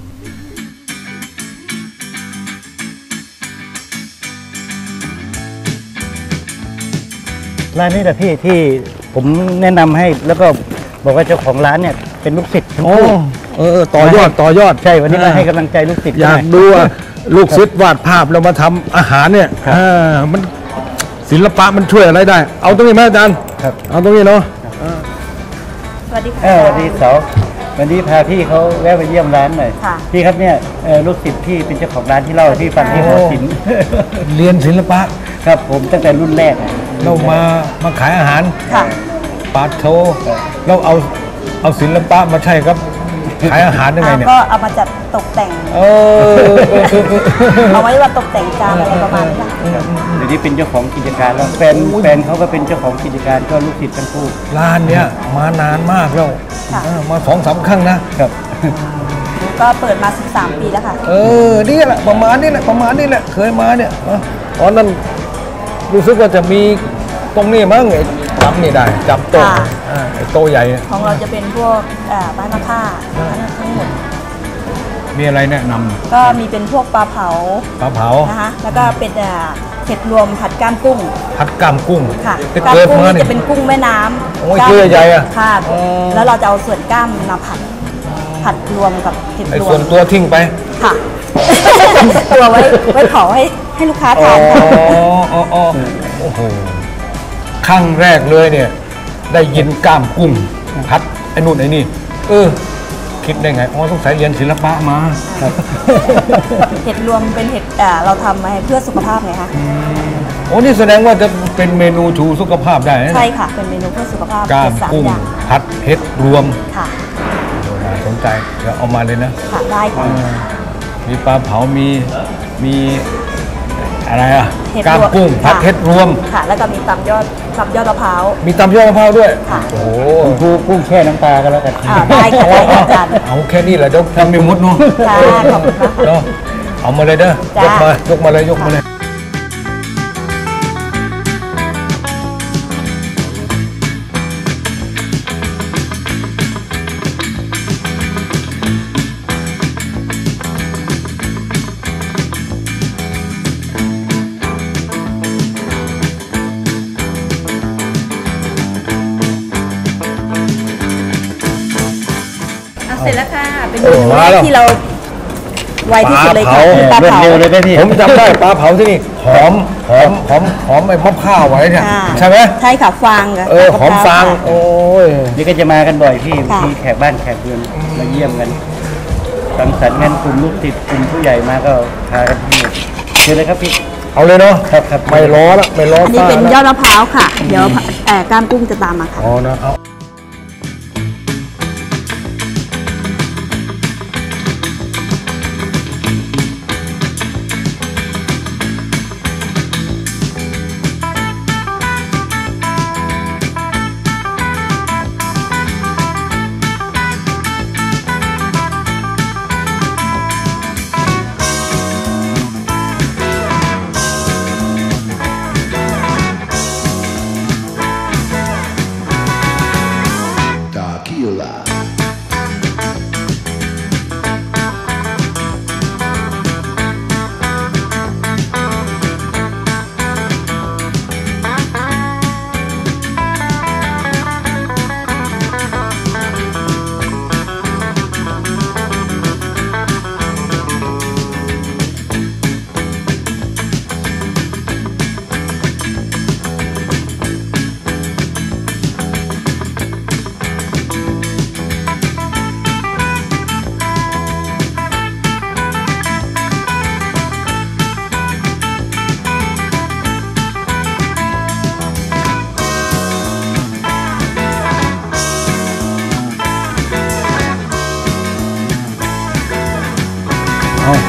[SPEAKER 3] ร้านนี้แหละพี่ที่ผมแนะนำให้แล้วก็บอกว่าเจ้าของร้านเนี่ยเป็นลูกศิษย์ทั้งคู่
[SPEAKER 2] เออต่อยอดต่อยอด
[SPEAKER 3] ใช่วันนี้มาให้กำลังใจลูกศิษย์
[SPEAKER 2] อยากดูว่าลูกศิษย์วาดภาพแล้วมาทำอาหารเนี่ยมันศิลปะมันช่วยอะไรได้เอาตรงนี้ไหมอาจารย์ครับเอาตรงนี้เนาะ
[SPEAKER 11] สวัสดีค่ะ
[SPEAKER 3] สวัสดีสาววันนี้พาพี่เขาแวะไปเยี่ยมร้านหน่อยพี่ครับเนี่ยลูกศิษย์พี่เป็นเจ้าของร้านที่เล่าให้พี่ฟังที่หัวศิลป์
[SPEAKER 2] เรียนศิลปะ
[SPEAKER 3] ครับผมตั้งแต่รุ่นแรก
[SPEAKER 2] เรามามาขายอาหาร
[SPEAKER 11] ค่ะ
[SPEAKER 2] ปาโทเราเอาเอาศิลปะมาใช่ครับขายอาหารยังไงเนี่ย
[SPEAKER 11] ก็เอามาจัดตกแต่ง
[SPEAKER 2] เออ
[SPEAKER 11] เอาไว้ว่าตกแต่งจานอะไรประมาณนี้ค่ะ
[SPEAKER 3] เดี๋ยวนี้เป็นเจ้าของกิจการแล้วแฟนแฟนเขาก็เป็นเจ้าของกิจการก็ลูกศิษย์ทั้งคู่
[SPEAKER 2] ร้านเนี้ยมานานมากแล้วเออมาสองสามครั้งนะครับ
[SPEAKER 11] ก็เปิดมาสิบสามปีแล้วค่ะ
[SPEAKER 2] เออนี่แหละประมาณนี้แหละประมาณนี้แหละเคยมาเนี่ยเออตอนนั้นรู้สึกว่าจะมีตรงนี้มั้งไอ้จับนี่ได้จับโต๊ะ
[SPEAKER 11] ค่ะ
[SPEAKER 2] อ่าไอ้โต๊ะใหญ่
[SPEAKER 11] ของเราจะเป็นพวกอ่าบ้านมะค่าทั้งหมด
[SPEAKER 2] มีอะไรแนะนำ
[SPEAKER 11] ก็มีเป็นพวกปลาเผา
[SPEAKER 2] ปลาเผา
[SPEAKER 11] นะคะแล้วก็เป็นอ่าเห็ดรวมผัดก้ามกุ้ง
[SPEAKER 2] ผัดกล้ามกุ้ง
[SPEAKER 11] ค่ะ
[SPEAKER 2] ที่
[SPEAKER 11] ก้าม
[SPEAKER 2] เกิด
[SPEAKER 11] กุ้ง
[SPEAKER 2] มา
[SPEAKER 11] นี่
[SPEAKER 2] เนี่ย
[SPEAKER 11] จะเป็นกุ้งแม่น้ำ
[SPEAKER 2] โอ้ยตัวใหญ่อะ
[SPEAKER 11] ค่ะ แล้วเราจะเอาส่วนก้ามมาผัดผัดรวมกับเห็ด
[SPEAKER 2] ไอ้
[SPEAKER 11] รว
[SPEAKER 2] ส่ว
[SPEAKER 11] ม
[SPEAKER 2] นตัวทิ้งไป
[SPEAKER 11] ค่ะ ตัวไว้ไว้เผาให้ให้ลูกค้า
[SPEAKER 2] อ๋อ
[SPEAKER 11] ทานค่ะ
[SPEAKER 2] อ๋ออ๋อโอ้โหครั้งแรกเลยเนี่ย ได้ยินกล้ามกุ้งพัดไอ้นู่นไอ้นี่เออคิดได้ไงอ๋อต้องใส่เรียนศิลปะมา
[SPEAKER 11] เห็ดรวมเป็นเห็ดอ่าเราทำมาให้เพื่อสุขภาพไงคะ
[SPEAKER 2] โอ้นี่แสดงว่าจะเป็นเมนูชูสุขภาพได้นะ
[SPEAKER 11] ใช่ค่ะ เป็นเมนูเพื่อสุขภาพ
[SPEAKER 2] กล้าม
[SPEAKER 11] เห็ดสาม
[SPEAKER 2] กุ้ง
[SPEAKER 11] อย่าง
[SPEAKER 2] ผัดเห็ดรวม
[SPEAKER 11] ค่ะ
[SPEAKER 2] น่าสนใจเดี๋ยวเอามาเลยนะ
[SPEAKER 11] ค่ะได้ค่ะ
[SPEAKER 2] อ่ามีปลาเผามีมีอะไรอ่ะ
[SPEAKER 11] เห็ด
[SPEAKER 2] กล้าม
[SPEAKER 11] รวม
[SPEAKER 2] กุ้งผัด
[SPEAKER 11] ค่ะ
[SPEAKER 2] เห็ดรวม
[SPEAKER 11] ค่ะ แล้วก็มีตำยอดตำยอดมะพร้าว
[SPEAKER 2] มีตำยอดมะพร้าวด้วย
[SPEAKER 11] ค่ะ
[SPEAKER 2] โอ้โห
[SPEAKER 3] กูกุ้งแช่น้ำปลากันแล้วกัน
[SPEAKER 11] อ่าได้ค่ะได้ค่ะอาจารย์
[SPEAKER 2] เอาแค่นี้แหละเดี๋ยวทำไม่หมดเนาะ
[SPEAKER 11] ค่ะขอบคุณมากค่ะ
[SPEAKER 2] เนาะเอามาเลยเด้อ
[SPEAKER 11] จ้าย
[SPEAKER 2] กมายกมาเลยยกมาเลย
[SPEAKER 11] อ่ะเสร็จแล้วค่ะ เป็น
[SPEAKER 2] โอ้
[SPEAKER 11] เมนู
[SPEAKER 2] มา
[SPEAKER 11] แร
[SPEAKER 2] แล้
[SPEAKER 11] ก
[SPEAKER 2] ว
[SPEAKER 11] ที่เราไวที่สุดเลยค่ะ
[SPEAKER 2] ปลาเผา
[SPEAKER 11] ปลาเผา
[SPEAKER 3] เร็วเลยไหมพี่
[SPEAKER 2] ผมจำได้ปลาเผาที่นี่หอมหอมหอมหอมไอ้มะพร้าวไว้เนี่ย
[SPEAKER 11] ค่ะ
[SPEAKER 2] ใช่ไหม
[SPEAKER 11] ใช่ค่ะฟางค่ะ
[SPEAKER 2] เออหอมฟาง
[SPEAKER 11] ค่ะ
[SPEAKER 2] โอ้ย
[SPEAKER 3] นี่ก็จะมากันบ่อยพี่
[SPEAKER 11] ค่ะ
[SPEAKER 3] ที่แขกบ้านแขกเรือนมาเยี่ยมกันสังสรรค์กันกลุ่มลูกศิษย์กลุ่มผู้ใหญ่มาก็พากันที่นี่เชิญเลยครับพี่
[SPEAKER 2] เอาเลยเนาะ
[SPEAKER 3] ครับครับ
[SPEAKER 2] ไม่ล้อละไม่ล้อ
[SPEAKER 11] อันนี้
[SPEAKER 2] ฟ้า
[SPEAKER 11] เป็นยอ
[SPEAKER 2] ละ
[SPEAKER 11] ดมะพร้าวค่ะ เดี๋ยวเอ่อก้ามกุ้งจะตามมาค่ะ
[SPEAKER 2] อ๋อนะเอา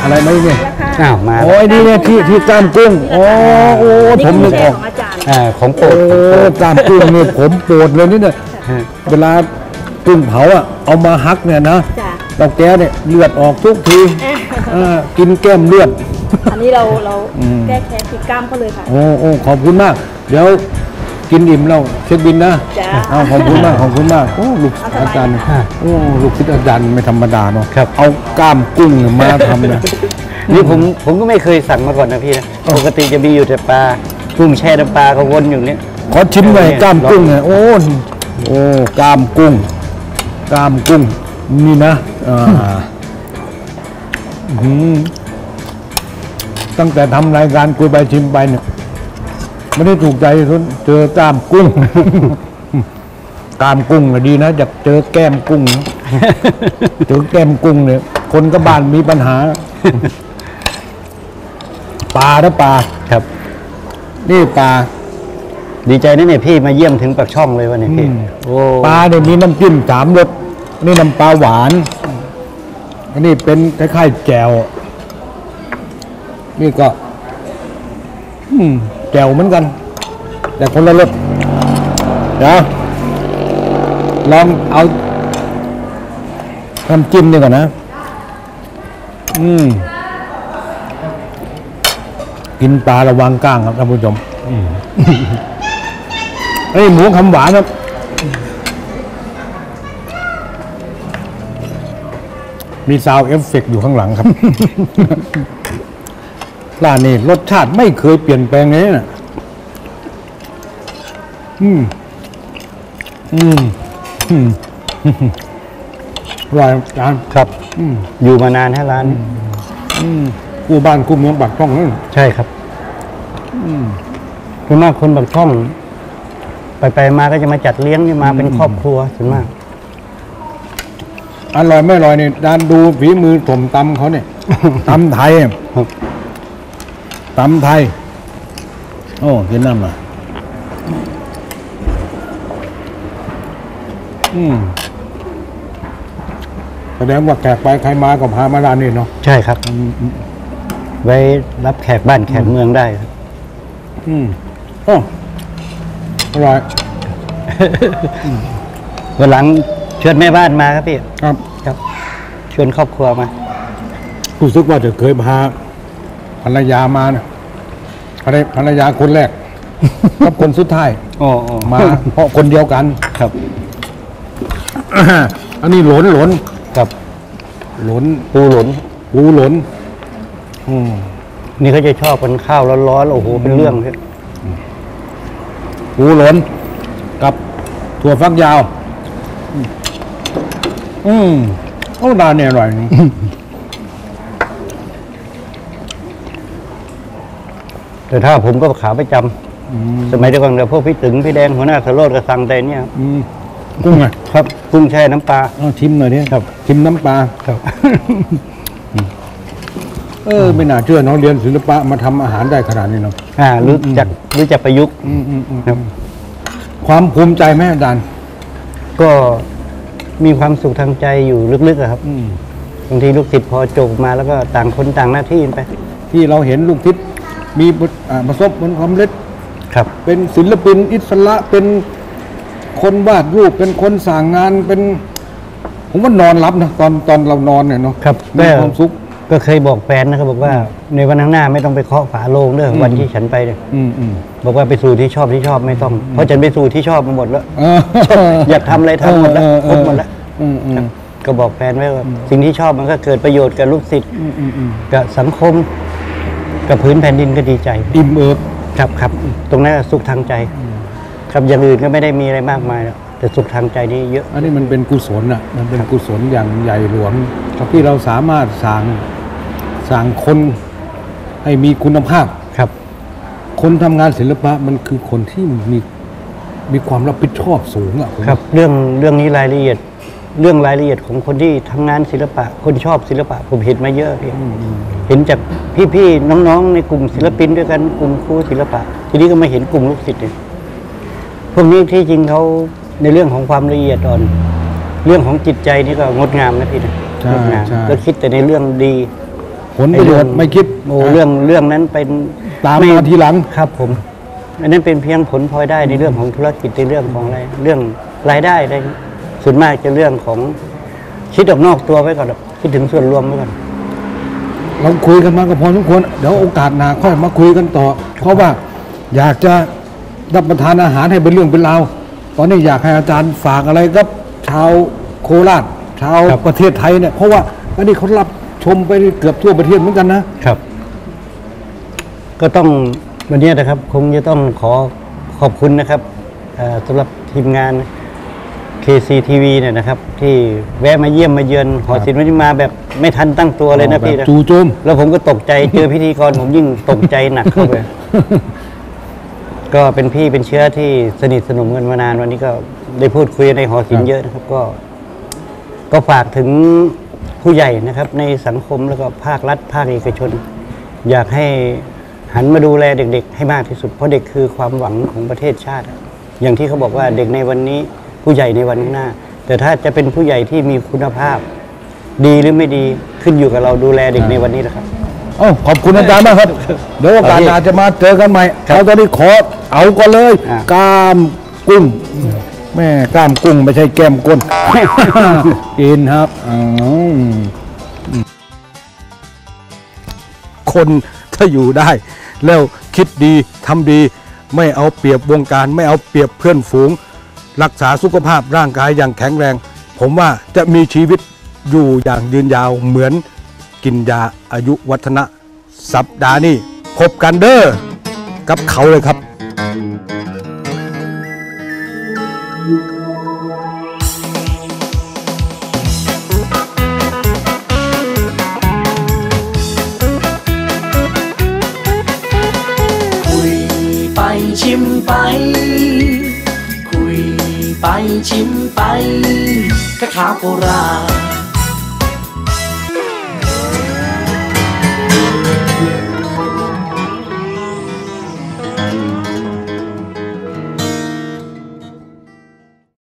[SPEAKER 2] อะไรไหมเนี่ย
[SPEAKER 3] อ้าวมา
[SPEAKER 2] โอ้ยนี่เนี่ยที่ที่กล้ามกุ้งโอ้โอ้ผมนึกออก
[SPEAKER 3] อ่าของโปร
[SPEAKER 2] โอ้
[SPEAKER 3] ด
[SPEAKER 2] กล้ามกุ้งนี่ผมโปรดเลยนี่เนี่ยเวลากุ้งเผาอ่ะเอามาฮักเนี่ยนะเราแก้เนี่ยเลือดออกทุกทีอ่ากินแก้มเลือด
[SPEAKER 11] อันนี้เราเราแก้แค้นติดกล้ามเขาเลยค่ะ
[SPEAKER 2] โอ้โอ้ขอบคุณมาก เดี๋ยวกินอิ่มแล้วเช็คบินนะ
[SPEAKER 11] จ้า
[SPEAKER 2] เอาขอบคุณมากขอบคุณมากโอ้ลูกอาจารย์โอ้ลูกศิษย์อาจารย์ไม่ธรรมดาเนาะเอากล้ามกุ้งมาทำเนี่ย
[SPEAKER 3] นี่ผมผมก็ไม่เคยสั่งมาก่อนนะพี่นะปกติจะมีอยู่แต่ปลากุ้งแช่น้ำปลาก็วนอยู่เนี้ย
[SPEAKER 2] ขอชิมหน่อยกล้ามกุ้งเนี่ยโอ้โอ้กล้ามกุ้งกล้ามกุ้งนี่นะอ่าอืมตั้งแต่ทำรายการคุยไปชิมไปเนี่ยไม่ได้ถูกใจเจอกล้ามกุ้ง กล้ามกุ้งก็ดีนะอยากเจอแก้มกุ้งนะเจอแก้มกุ้งเนี่ยคนก็บ้านมีปัญหา ปลานะปลา
[SPEAKER 3] ครับ
[SPEAKER 2] นี่ปลา
[SPEAKER 3] ดีใจนะเนี่ยพี่มาเยี่ยมถึงปากช่องเลยวันนี้พี่โอ้
[SPEAKER 2] ปลาเนี่ยมีน้ำจิ้มสามรสนี่น้ำปลาหวานอันนี้เป็นคล้ายๆแจ่วนี่ก็ อืมแจ่วเหมือนกัน แต่คนละรสนะลองเอาน้ำจิ้มดีกว่านะ อืมกินปลาระวังก้างครับท่านผู้ชมไอ้หมูคำหวานครับมีซาวด์เอฟเฟกต์อยู่ข้างหลังครับ ร้านนี้รสชาติไม่เคยเปลี่ยนแปลงเลยนะอืม อืม อืมอร่อยจาน
[SPEAKER 3] ครับ
[SPEAKER 2] อืม
[SPEAKER 3] อยู่มานานฮะร้านนี้
[SPEAKER 2] อืมกูบ้านกูเมืองปากช่องนั่น
[SPEAKER 3] ใช่ครับ
[SPEAKER 2] อืม
[SPEAKER 3] ส่วนมากคนบางช่อง ไปไปมาก็จะมาจัดเลี้ยงนี่มาเป็นครอบครัวส่วนมาก
[SPEAKER 2] อร่อยไม่อร่อยเนี่ยดานดูฝีมือผมตำเขาเนี่ย ตำไทยอะตำไทย โอ้กินน้ำอ่ะอืมแสดงว่าแขกไปใครมาก็พามาร้านนี้เนาะ
[SPEAKER 3] ใช่ครับ ไว้รับแขกบ้านแขกเมืองได้ครับ
[SPEAKER 2] อืมโอ้อร่อย
[SPEAKER 3] วันหลังเชิญแม่บ้านมาครับพี่
[SPEAKER 2] ครับ
[SPEAKER 3] ครับชวนครอบครัวมา
[SPEAKER 2] รู้สึกว่าจะเคยพาภรรยามานะภรรยภรรยาคนแรก กับคนสุดท้าย
[SPEAKER 3] อ๋อ
[SPEAKER 2] มา เพราะคนเดียวกัน
[SPEAKER 3] ครับ
[SPEAKER 2] อันนี้หลนหลน
[SPEAKER 3] ครับ
[SPEAKER 2] หลน
[SPEAKER 3] ปูหลน
[SPEAKER 2] ปูหลนอืม
[SPEAKER 3] นี่เขาจะชอบกันข้าวร้อนๆโอ้โหเป็นเรื่องเลย
[SPEAKER 2] ปูหลนกับถั่วฟักยาว อืมโอ้ดานเนี่ยอร่อยนี่
[SPEAKER 3] แต่ถ้าผมก็ขาประจำสมัยเดียวกันกับพวกพี่ตึงพี่แดงหัวหน้าสโรดกระสังแต่เนี่ย
[SPEAKER 2] อืมกุ้งไง
[SPEAKER 3] ครับกุ้งแช่น้ำปลา
[SPEAKER 2] เอาชิมหน่อยดิ
[SPEAKER 3] ครับ
[SPEAKER 2] ชิมน้ำปลา
[SPEAKER 3] ครับ
[SPEAKER 2] เออไม่น่าเชื่อเน้องเรียนศิลปะมาทำอาหารได้ขนาดนี้เนาะ
[SPEAKER 3] อ่ารู้จักรู้จักประยุกต์
[SPEAKER 2] อืมอืมอืม
[SPEAKER 3] ครับ
[SPEAKER 2] ความภูมิใจไหมอาจารย์
[SPEAKER 3] ก็มีความสุขทางใจอยู่ลึกๆอะครับ
[SPEAKER 2] อืม
[SPEAKER 3] บางทีลูกศิษย์พอจบมาแล้วก็ต่างคนต่างหน้าที่ไป
[SPEAKER 2] ที่เราเห็นลูกทิศมีบุตรอ่าประสบผลความสำเร็จ
[SPEAKER 3] ครับ
[SPEAKER 2] เป็นศิลปินอิสระเป็นคนวาดรูปเป็นคนสั่งงานเป็น ผมว่านอนรับนะตอนตอนเรานอนเนี่ยเนาะ
[SPEAKER 3] ครับ
[SPEAKER 2] มีความสุข
[SPEAKER 3] ก็เคยบอกแฟนนะครับบอกว่าในวันข้างหน้าไม่ต้องไปเคาะฝาโลงเด้อ
[SPEAKER 2] อืม
[SPEAKER 3] วันที่ฉันไปเนี่ย
[SPEAKER 2] อืมอืม
[SPEAKER 3] บอกว่าไปสู่ที่ชอบที่ชอบไม่ต้อง เพราะฉันไปสู่ที่ชอบมาหมดแล้ว
[SPEAKER 2] เออ
[SPEAKER 3] อยากทำอะไรทำหมดแล้ว
[SPEAKER 2] เออ
[SPEAKER 3] ครบหมดแล้ว
[SPEAKER 2] อืมอืม
[SPEAKER 3] ก็บอกแฟนไว้ว่าสิ่งที่ชอบมันก็เกิดประโยชน์กับลูกศิษย์
[SPEAKER 2] อืมอืมอืม
[SPEAKER 3] กับสังคม กับพื้นแผ่นดินก็ดีใจ
[SPEAKER 2] อิ่มเอิบ
[SPEAKER 3] ครับครับตรงนั้นสุขทางใจ ครับอย่างอื่นก็ไม่ได้มีอะไรมากมายหรอกแต่สุขทางใจนี่เยอะ
[SPEAKER 2] อันนี้มันเป็นกุศลอ่ะ มันเป็นกุศลอย่างใหญ่หลวงที่เราสามารถสร้างสร้างคนให้มีคุณภาพ
[SPEAKER 3] ครับ
[SPEAKER 2] คนทำงานศิลปะมันคือคนที่มีมีความรับผิดชอบสูงอ่ะผม
[SPEAKER 3] ครับเรื่องเรื่องนี้รายละเอียด เรื่องรายละเอียดของคนที่ทำงานศิลปะ คนชอบศิลปะ ผมเห็นมาเยอะพี่เห็นจากพี่ๆน้องๆในกลุ่มศิลปินด้วยกันกลุ่มครูศิลปะ ทีนี้ก็มาเห็นกลุ่มลูกศิษย์เนี่ยพวกนี้ที่จริงเขาในเรื่องของความละเอียดอ่อน เรื่องของจิตใจนี่ก็งดงามนะพี่นะ
[SPEAKER 2] ใช่
[SPEAKER 3] งดงาม
[SPEAKER 2] ใช่
[SPEAKER 3] แล้วคิดแต่ในเรื่องดี
[SPEAKER 2] ผลประโยชน์ไม่คิด
[SPEAKER 3] โอ้เรื่องเรื่องนั้นเป็น
[SPEAKER 2] ตามมาทีหลัง
[SPEAKER 3] ครับผมอันนั้นเป็นเพียงผลพลอยได้ในเรื่องของธุรกิจในเรื่องของอะไรเรื่องรายได้อะไรส่วนมากจะเรื่องของคิดออกนอกตัวไว้ก่อนคิดถึงส่วนรวมไว้ก่อน
[SPEAKER 2] เราคุยกันมาก็พอสมควรเดี๋ยวโอกาสหน้าค่อยมาคุยกันต่อเพราะว่าอยากจะรับประทานอาหารให้เป็นเรื่องเป็นราวตอนนี้อยากให้อาจารย์ฝากอะไรกับชาวโคราชชาวประเทศไทยเนี่ยเพราะว่าอันนี้เขารับชมไปเกือบทั่วประเทศเหมือนกันนะครับ
[SPEAKER 3] ก็ต้องวันนี้นะครับคงจะต้องขอขอบคุณนะครับสำหรับทีมงาน เค ซี ที วี เนี่ยนะครับที่แวะมาเยี่ยมมาเยือนหอศิลป์วันนี้มาแบบไม่ทันตั้งตัวเลยนะพี่นะ
[SPEAKER 2] จู่โจม
[SPEAKER 3] แล้วผมก็ตกใจเจอพิธีกรผมยิ่งตกใจหนักเข้าไป ก็เป็นพี่เป็นเชื้อที่สนิทสนมกันมานานวันนี้ก็ได้พูดคุยในหอศิลป์เยอะนะครับก็ก็ฝากถึงผู้ใหญ่นะครับในสังคมแล้วก็ภาครัฐภาคเอกชนอยากให้หันมาดูแลเด็กๆให้มากที่สุดเพราะเด็กคือความหวังของประเทศชาติอย่างที่เขาบอกว่าเด็กในวันนี้ผู้ใหญ่ในวันข้างหน้าแต่ถ้าจะเป็นผู้ใหญ่ที่มีคุณภาพดีหรือไม่ดีขึ้นอยู่กับเราดูแลเด็กในวันนี้นะครับ
[SPEAKER 2] โอ้ขอบคุณอาจารย์มากครับเดี๋ยวโอกาสหน้าจะมาเจอกันใหม่เราตอนนี้ขอเอาก่อนเลยกล้ามกุ้งแม่กล้ามกุ้งไม่ใช่แก้มก้นกินครับคนถ้าอยู่ได้แล้วคิดดีทำดีไม่เอาเปรียบวงการไม่เอาเปรียบเพื่อนฝูงรักษาสุขภาพร่างกายอย่างแข็งแรงผมว่าจะมีชีวิตอยู่อย่างยืนยาวเหมือนกินยาอายุวัฒนะสัปดาห์นี้พบกันเด้อกับเขาเลยครับ
[SPEAKER 12] คุยไปชิมไปคุยไปชิมไปกะขาวโคราช